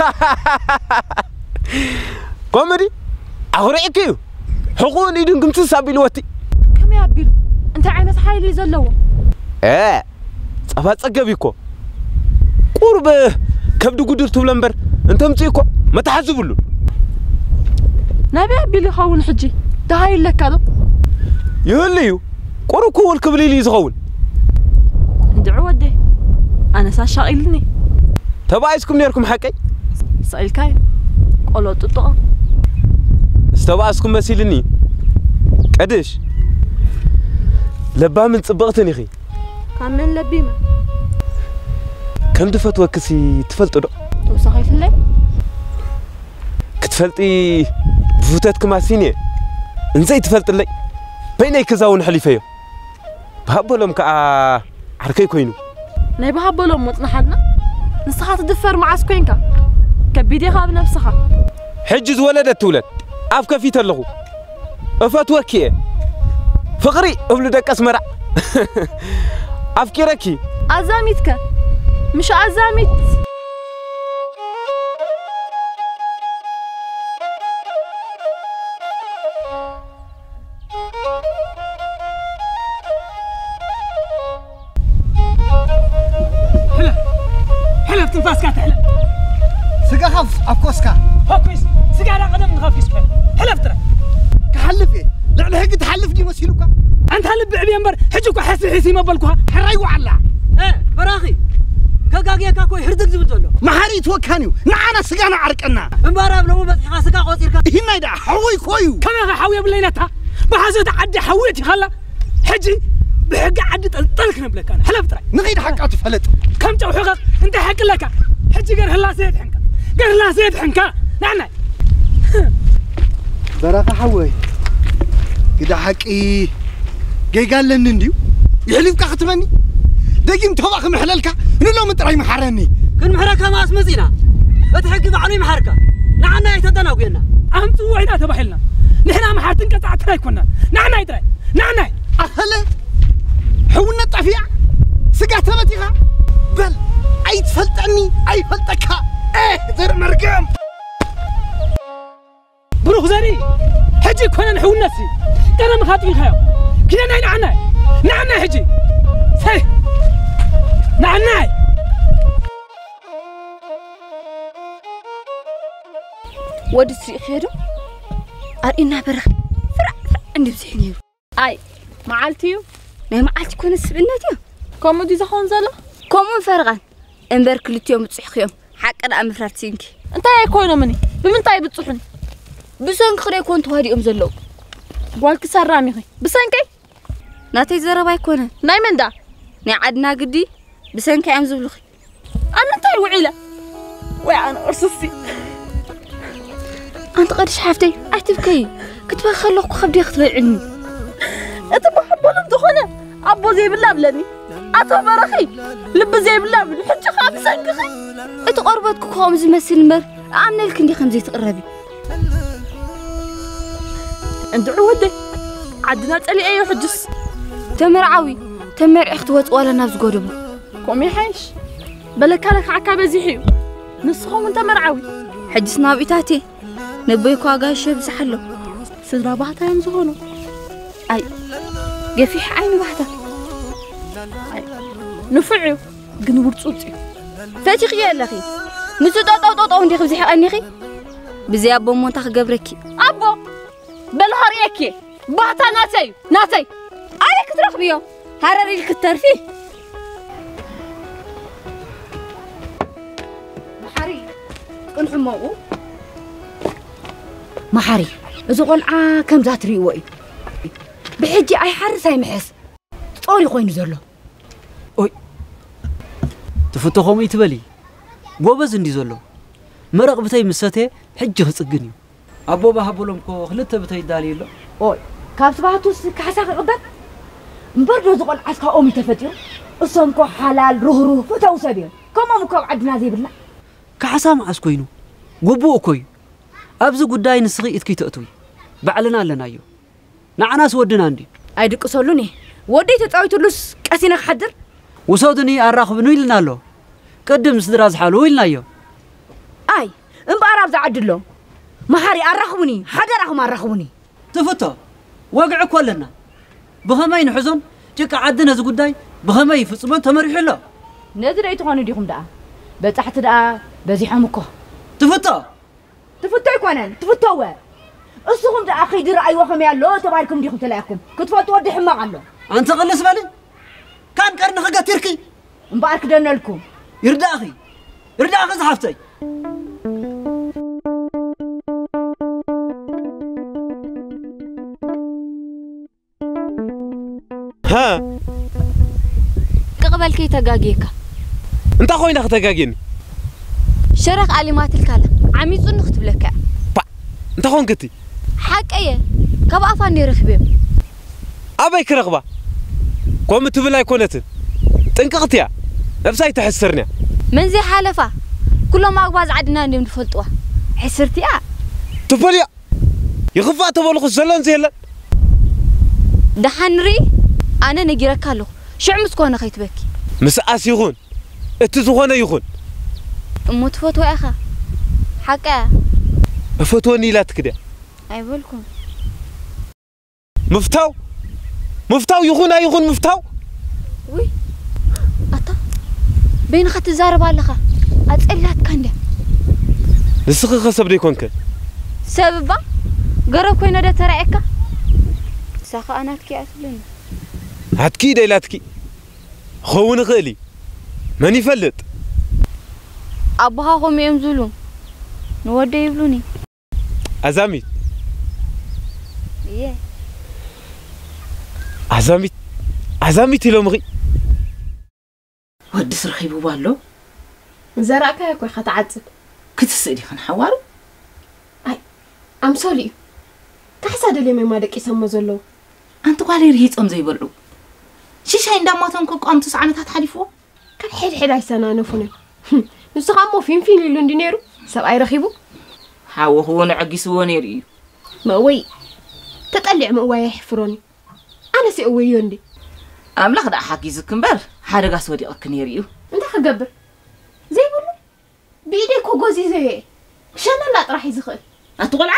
كوميدي أغريكيو حقون إيدن قمت سابي الوتي كم يابيلو أنت عينت حايلي زلوا صفات صقبيكو قرب كبد قدر تبلنبر أنت متيكو ما تحزبلو نبي يابيلي خون حجي دهاي لك هذا يهليو قركو والكبلي لي زغون ندعو ودي أنا ساشاقيلني تبعيسكم نيركم حقي سألكاي قولوا تطقى استبعيسكم مسيلني قديش لبا من صبغتني خي كامل لبيمة كم دفت وكسي تفلت دو توسخي في الليل كتفلتي بفوتاتك مع سيني انزي تفلت اللي بيني كزاون حليفيو بهبولهم كا عركي كوينو ناي بهبولهم مطنحنا نصحات دفر مع سكوينكا كبيدي خاب نفسها حجز ولدت تولد أف كفيت اللغو أفتوكي فقري أبلو دك أسمرع أفكركي أزاميتك مش أزاميت حلا بتنفاس كات حلا سقا خف أفكوسكا هوكيس سقا على قدم نخافيس حلا بترى كحلف إيه لا لا هيك تحلفني مسيلوكا أنت هلب بعبينبر حجوك حسي ما بالكوها حراي وعلا براخي كاكاكيا كاكوي هردك زبدولو ما حري توكانيو نعنا سقانا عرقنا امبارا بلو بس سقا قوتيركا هنا يدا حوي كويو كما حوي بلينتها بحازو تعدي حويتي خلا حجي بحق عدي طلق نبلك انا حلف ترى نغيد حقات فلت كم جو حقك انت حق لك حجي قال هلا سيد حنكا قال لا سيد حنكا نعنا براك حوي كده حقي جاي قال لنا نديو يحلفك ختمني دقيم توبخ محللك نلو مطراي محرني كن محركه ما اسمزينا اتحق بعلي محركه نعنا يتدناوينا انت وعينا تبحلنا نحنا محارتن قطعتنا كنا نعنا يدري نعنا اهلا حونا طفيع سقا تبتيها بل اي تفلتني اي فلتك ذر مرقم بروح زري حجي كنا نحول نفسي كنا مخاطبين خيو كنا نعنا حجي سي نعنا ودي سري خيرو أرينا برخ فرع عندي بسحنيرو أي معالتيو ما معالتي كون السبناتيو كومو دي زخون زلا كومو فرغان امبر كلتيوم تصحيهم حق انا امفراتينكي انت يا كوينو مني بمنتاي بتصحني بسنك خري كنت هاديهم زلو والك سرامي خي بسنكي ناتي زربا يكون ناي من دا ني عدنا قدي بسنك ام زبلخي انا تاي وعيله انا ارسسي انت قدش حافتي اعتبكي كنت بخلوك خبدي ختبعني انت بحبهم دخونه ابو زي بالله بلني اتو برخي لب زي بالله بل حتى خاف سنكخي انت قربتك كوم زمسل مر امن لك اندي خنزي تقربي انت عودي عدنا تسالي اي حجس تمرعوي تمر اختوت ولا نفس قربو قومي حيش بلكالك عكابه زيحيو نسخهم انت مرعوي حجسنا بيتاتي نبيكو اغاشه بزحلو سدرا باتا ينزغونو اي قفيح عيني واحده نفعو قنور تصوتي فاتي خيال اخي نسو طاو ندي خبزي حقني خي بزي ابو مونتا خغبركي ابو بالهريكي باتا ناتي عليك ترخبيو هرري لك الترفي محاري كن حمو محاري اذا قلعه كم ذات ريوي بحجي اي حرس اي محس طوري خوين زلو اوي تفتخوم يتبلي غوبز اندي زلو مرق بتاي مسته حجه خصغني ابو بهبلمكو خلته بتاي داليلو اوي كابس باهتوس كحسا قبط مبردو زقل عسكا اومي تفتير اسمكو حلال روح فتاو سبيل كما مكو عدنا زي بلا كحسا معس كوينو غبو كوي ابز غداي نسخي اتكي تاتوي بعلنا لنايو نعناس ودنا اندي ايدقسولوني ودي تطاويتلوس قسينا خدر وسودني اراخبنو يلنالو قدم سدراز حالو يلنايو اي امباراب زعدلو محاري اراخبني حدراخم اراخبني تفتو وقع كلنا بخماي نحزن جك عدنا ز غداي بخماي فصمه تمرحلو نذر ايتخونو ديكم دا بتحت دا بزيحمكو تفتو يكونن تفتو اسكم دا اخي دي راي وخم يالو تباركم ديكم تلاكم كتفتو ودي حما قالو انت غلس بالي كان قرن خغا تركي مبارك دنلكم يردا اخي زحفتي ها قبل كي تغاغيكا انت خوينا ختغاغين شرق علامات الكاله عميص نختب لك انت خون كتي حقيه كب افاني رخبي ابي كرغبا قوم تبلا يكونت تنققتيا نفسي تحسرني من زي حالفه كلهم أقواز عدنا ندم نفلتوا حسرتي تفليا يخفى تبلغ الزلان زيلا دحنري أنا نجيرك له شو عمسكوا أنا خيت بكي مساس يخون اتزخونه يخون متفوتوا يا أخا حكا فتوني لا تكده أي بقولكم مفتاو يخون مفتاو وي أتا بين خت زارب على خا أتقلت كنده نسخ خسب ديكونك سببا قرب كوينا ده ترى ساخا أنا أتكي أتلون هتكي ديلاتكي خون غالي ماني فلت أبوها هم يمزلون نودي يبلوني أزاميت إيه أزاميت لومغي ودي سرخيبو بالو زراك يا كوي خاتعصب كتسدي خن حوارو اي ام سوري كحساد لي ما دقي سمو زلو انت قالي ريت زي بلو شيشاي انداماتن كقام 9 عمتات حليفو كان حيد عيسانا نفونه نسخامو فين لون دينيرو سبعي رخيبو حاو هو نعقيسو نيري ما وي تطلع مواي يحفروني انا سي ويوندي املاخ دا حاكيز كمبر حدغاس ودي اكنيريو انت خغبر زي بلو بيدي كوغوزي زي شنو لا طرح يزخل اتقلع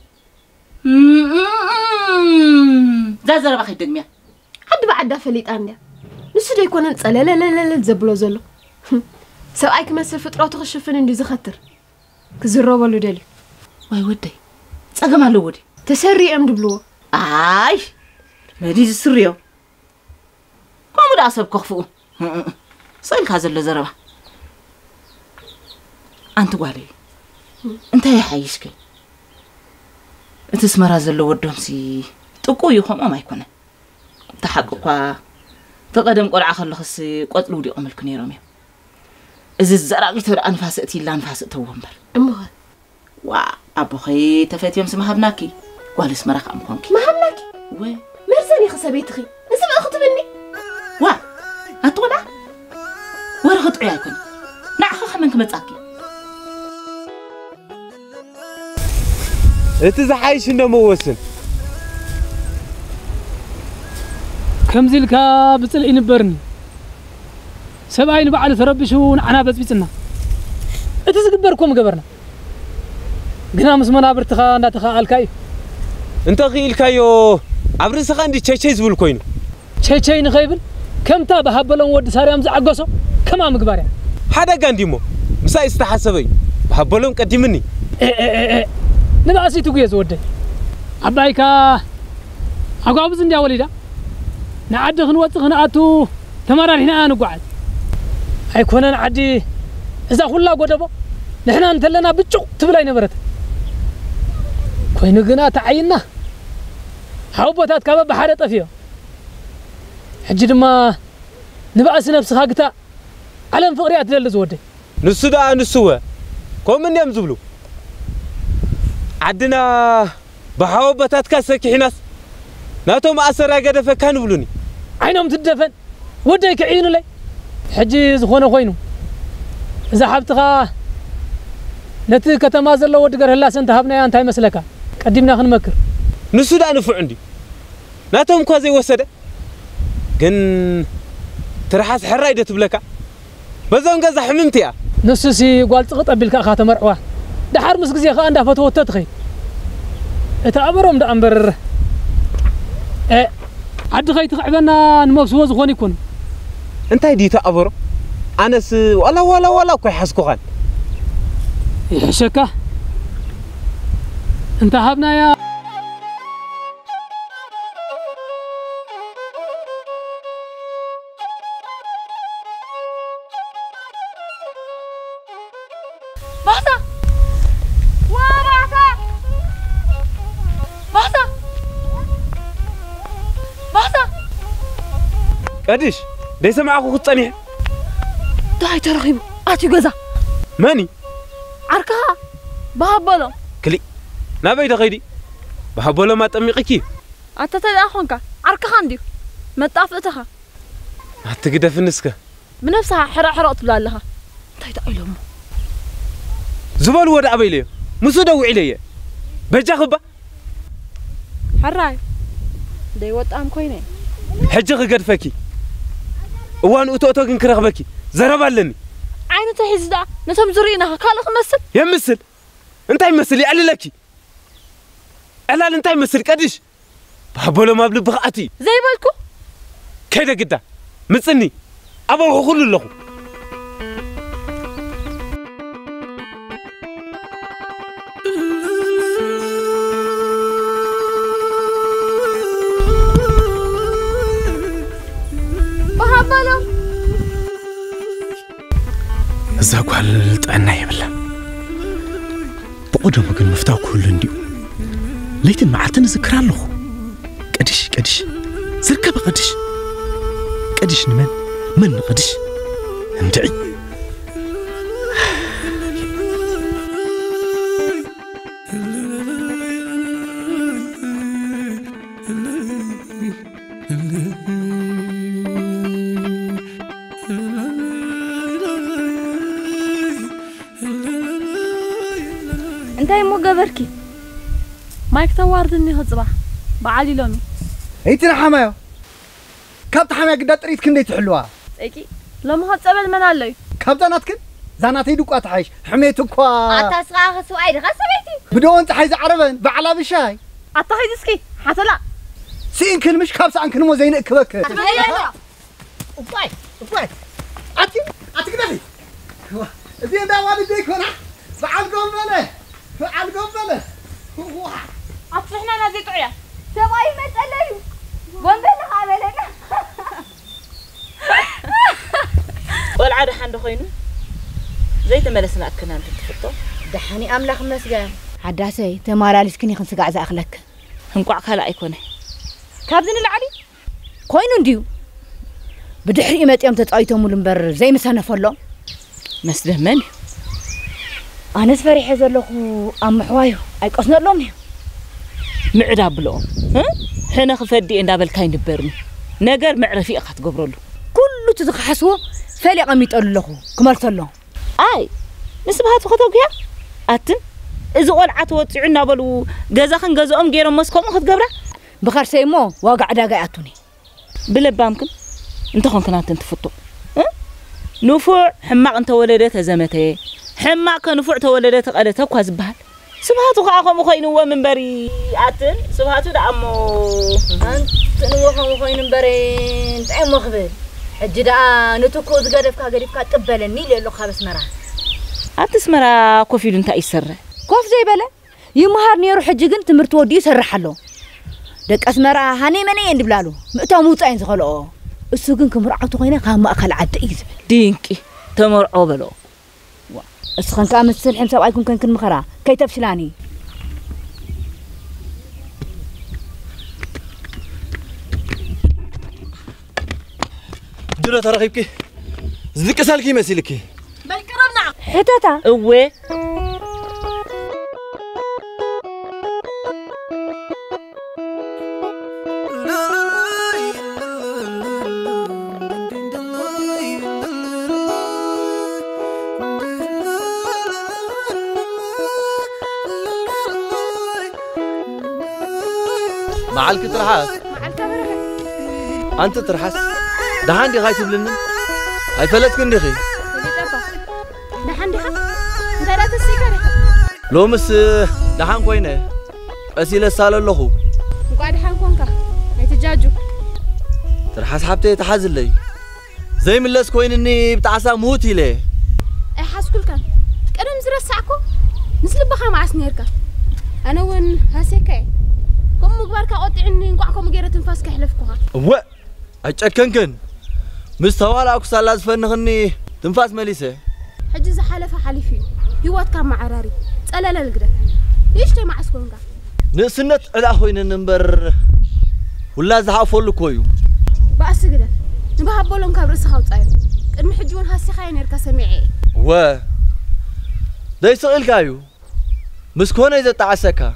زازر باخي دغميا حد بعدا فليط انده نسو دي يكون صللللل زبلو زلو سبعي كمسل فطرات تخشفن اندي زختر كزروبلو دلي واي ودي صغمالو ودي تسري ام دبلو اي مدي سريو قوم دا اسب كخفو سال كازل زربا انت قالي انت يا حيشك انت سمرا زلو ودومسي طقو يخوم ما يكون تحققوا تقدم قرعه خلخس قطلو دي املك نيروم از الزراقي تبع انفاساتي لا انفاسات ومبر امه وا ابوخي تفاتيم سمحبناكي والس مرخ امكونكي محبناكي وي مرسني خسبيتخي نسمع اخت مني وا اتولا ورخط عياكن نعخ خمنك مصاكي اتزحايش نموسن كم زلكا بصلئ نبرني سبعين بعد تربشون عنا بزبيصنا اتزغبركم غبرنا غنا مسمنا برتخا ناتخا الكاي انت خيلكايو عبرسخا اندي تشيتشي زبل كوينو تشيتشي نخيبل كمتا بحبلون ود ساريام زعغسو كما مغباريا حدا غانديمو مسا استحسبي بحبلون قديمني نباسي تغيز ود ابايكا اغابز انديا وليدا نعد خنوصخنا اتو تمرار هنا نقعد أيكونن عدي إذا خلا قدبو نحن أنت لنا بتشو تبلاي نبرت كوينو جنا تعيننا حوبتات كباب بحارة طفيو حجد ما نبأس نفس خاقتا علم فقريات للزودي نسودا نسوه كم من يوم زبلو عدنا بحوبتات كاسك حناس ناتو ما أسرع قد فكان بلوني عينهم تدفن وديك عينو لي حجي زخونه خوينو إذا حبتها نتي كتما زلو ودقر هلا سنت هبنا انت مسلكا قدمنا خنمكر نسودا نفع عندي ناتهم كوازي وسده كن ترحاس حرايده تبلكا بزون غزا حممتيا نسسي قال تقطبلكا خاتمرعوا دحر مس غزي خا اندا فتوت تخي اتعبرهم دا امبر عد خي تخعبنا نمسو زخون يكون انت دي تأبرو انس ولا كوي حسكو خان يحشكا انت هبنا يا بحثة قديش دي سمعكو خطني داي ترخيبو اتي غزا ماني عركها بهبلو كلي نابي دغيدي بهبلو ما طميقكي انت تداخونك عركها عندي مطافلتها هتقدف النسكه بنفسها حرق تبلا لها انت تايلهم زبال ودا أبيلي مسودو عليه بجا خبا حراي دي وط أم كوينة حجة قد فكي وان أتوتو كنكره بكي زرب علني عينو تحيز دا نتهم زرينا كالخ مسل يمثل انت يمثل يعلي لكي ألا انت يمثل قدش بابولو ما بلي بغاتي زي بالكو كيدا قدا مصني أبو كل له بابولو زاكو الطعنا يبلا بقدم كن مفتاح كل انديو ليت معلتن ذكر الله قدش زركب قدش من قدش اندعي انتي مو قبركي مايك تواردني هصبح بعالي لومي ايتنا حمايو كابت حمايا قد طريت كندي تحلوها ايكي لما هتصبل من علي كابتناتكن زاناتي دوقات عايش حميتو أتاسغا سوايد غسبيتي بدو انت حيز عربن بعلا بشاي أتخيل اسكي حتى لا سين كل مش خابس عنك نمو زين اكبك لا وفاي اتي قدامي زين دا والد ديكونا فعل قبله أطفحنا نازي طعيا سواي مسألة بندنا عملنا والعادة حند خينو زي تملسنا أكنا أنت تفطر دحاني أملاخ مسجان عداسي تمارا لسكني خن سقع زأخلك هنقع كلا أيكونه كابزن العلي كوينو نديو بدحري إمت يوم تتأيتم ولنبر زي مسانا فلو مسله مني أنا سفري حزر لخو أم حوايو أيك أصنع لومني معداب بلوم ها هنا خفدي إن دابل كاين دبرني نجار معرفي أخذ قبرله كله تزخ حسوه فلي قميت أقول له كمرت له أي نسبها تخطوك يا أتن إذا قلعت وتعنا بلو جزاخن جزاهم غيرهم مسكهم أخذ قبره بخار سيمو واقع داقة أتوني بلبامكم أنت خون كنت تفطو ها نفوع حماق أنت ولدت زمتي حماق نفوع تولدت قالت كواز بحال سبحاتو خاكم خاينو من بري أتن سبحاتو دعمو أنت نوخم خاين بري تعم مخبر الجدا نتوكو زقرفكا تقبلني ليلو خابس مرا أتسمرا كوفيد أنت يسر كوف زي بلا يمهر نيرو حجيجن تمرت ودي يسرحلو دك أسمرا هاني مني عند بلالو متى موتين زخلو السوقن كمرعتو خاينه خام أكل عد إيزبل دينكي تمرعو بلو اسخن كامل سلحم سبعيكم كن مخرا كي تفشلاني دولة ترغيبكي زلك سالكي مسيلكي بالكرمنا حتاتا اوه معلك ترحس أنت ترحس ده عندي غاية بلنا هاي فلتك النخي ده عندي حق ده لا تسيكري لو مس ده عن كوينه أسيل السال اللهو وقاعد حنكونك يتجاجو ترحس حبتي تحزل لي زي من لس كوين إني بتعسى موتي ليه حاس كل كان قدم زرسعكو مثل بخا مع سنيركا أنا وين هاسيكاي كم مقبرك قطعني نقعكم غير تنفاس كحلفكوها و أجكنكن مستوى لا أكسر لازم فنغني تنفاس مليسة حجز حلفة حليفي هوات كان مع عراري تسأل لا القدر ليش تي مع سكونغا نسنت ألا خوين النمبر ولا زحافول كويو بأس قدر نبها بولون كابرس خاوصايو قدم حجون هاسي خاين يركا سميعي و ده يسأل كايو مسكونة إذا تعسكها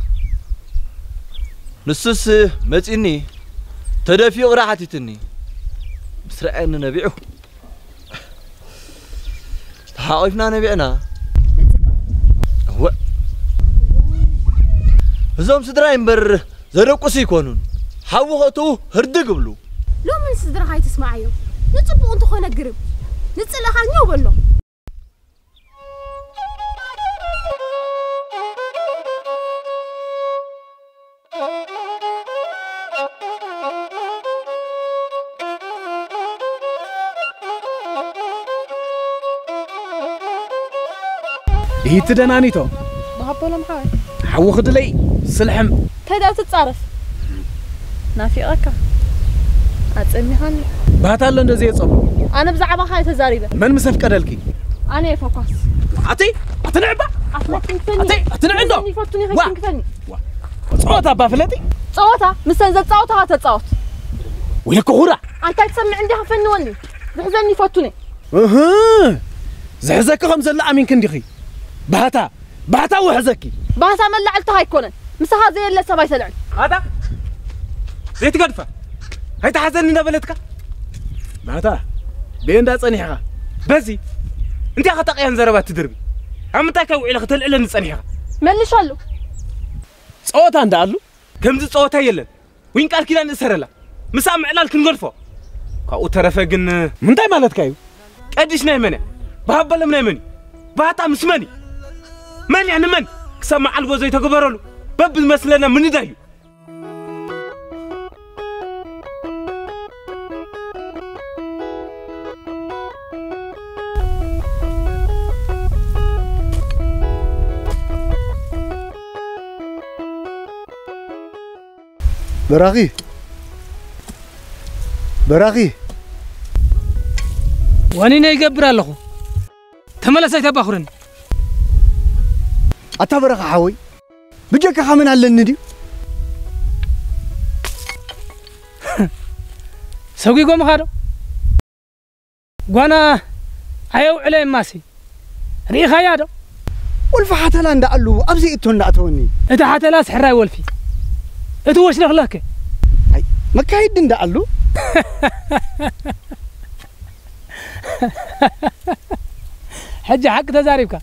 نسس متإني تدفي راحتي تني بسرعنا نبيعه تحاوفنا نبيعنا እዞም ስድራይ እምበር ዘደቁስ ይኮኑን ሓውኸቱ ህርዲ ግብሉ لو من صدرها هاي تسمعيو نصبو انت خونا قرب نصلخا نيو بلو هي تدنانيتو بهبولم حاي حو خدلي سلحم تدا تتصارف نافيقك أتسمي هاني باتالو እንደዚህ يصبر أنا بزعبا خاي تزاريبه من مسف قدلكي أنا فوكس عتي أتنعبا أتنعبا أتنعندو يفوتوني هاي كنكفني صوتا بافلتي صوتا مستنزل صوتا هتصوت وياك غورا أنت تسمع عندي هفنوني بحزني يفوتوني زحزكهم زلا امين كندخي باتا وحزكي باتا ملعلت هاي كونن مسها زي اللي سباي سلعن هذا زيت قدفه هاي تحزني نبلتك باتا بيندا صنيحه بزي انت اخا تقيان زربات تدربي عمتا كوعي لك تلعل نصنيحه ملشالو صوتا اندالو كمز صوتا يلن وين قال كيدان نسرلا مسا معلال كنغرفو كاو ترفه جن منتاي مالتك ايو قديش ناي منه بهبلم ناي مني باتا مسمني من يعني من سمع البو زي تغبرلو بب مسلنا من دايو براغي واني يقبر له تملسيت باخرن أتبرق حوي بجاك خامن على الندي سوقي قوم خارو وانا ايو علي ماسي ريخا يادو والفحات لا ندعلو ابزي اتون دعتوني اتا حتى لا سحراي ولفي اتو واش نخلك هاي ما كايد ندعلو حج حق تزاريبك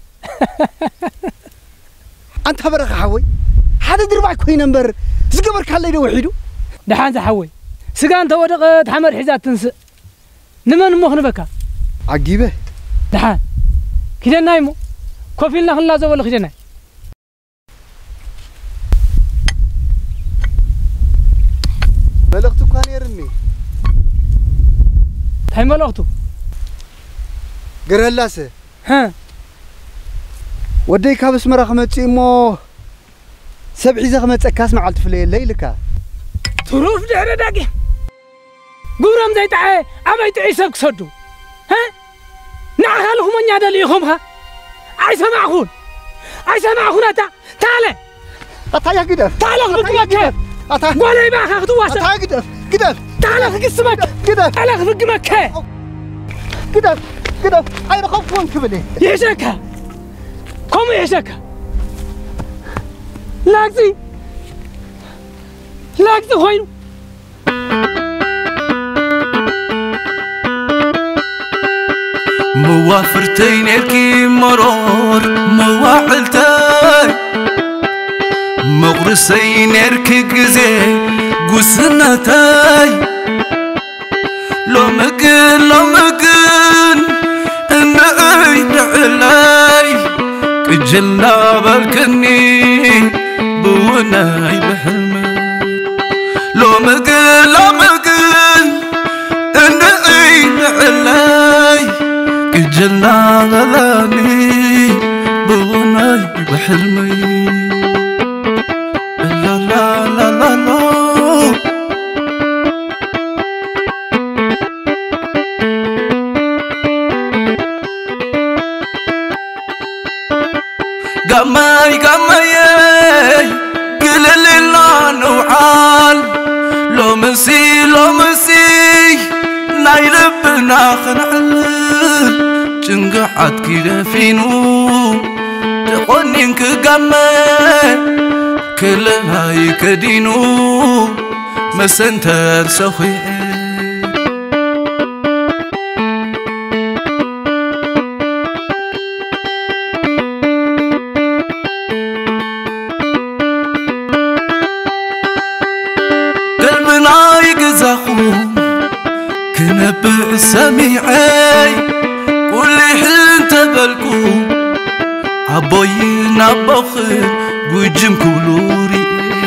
أنت برق حوي هذا دربع كوي نمبر زقبر كله يدو وحيدو دحان زحوي سقان تودق تحمر حزات تنس نمن مخن بكا عجيبه دحان كده نايمو كوفيلنا خلا زول خدنا ملقتو كان يرني هاي ملقتو قرهلاسه ها ودي كابس مرا خمتي مو سبعي زخمت اكاس معلت في الليلك تروف دحر داقي قورم زي تعي ابي تعيسك صدو ها نعهلهم ان يدليهم ها اي سمعون اتا اتا يا قدف تعال اخذك مكه اتا ولا يباخ اخذوا اتا قدف تعال اخذك السمك قدف تعال اخذك مكه قدف اين خوفون كبلي يشكا كم يشكا لاكسي خوينو موافرتين الكي مرور مواعلتاي مغرسين اركي قزي قسنتاي لو مقن انعي دعلاي كجلنا بالكني بوناي بحلمي لو مقن انعي دعلاي كجلنا غلاني بوناي بحلمي لا لا لا لا لا قماي قل لله نوعال لو مسي ناي ربنا خنعل جنقعت كده فينو تقنينك قماي كل هاي كدينو مسنتر سخيح كنبع سميعي كل حل تبلكو عبوين عبخر وجم كلوري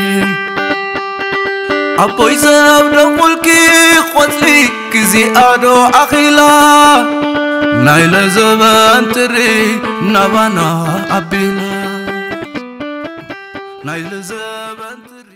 عبوي زاب لقولكي قتلي كزي أدو أخيلا نايل زبان تري نبانا أبيلا نايل زبان تري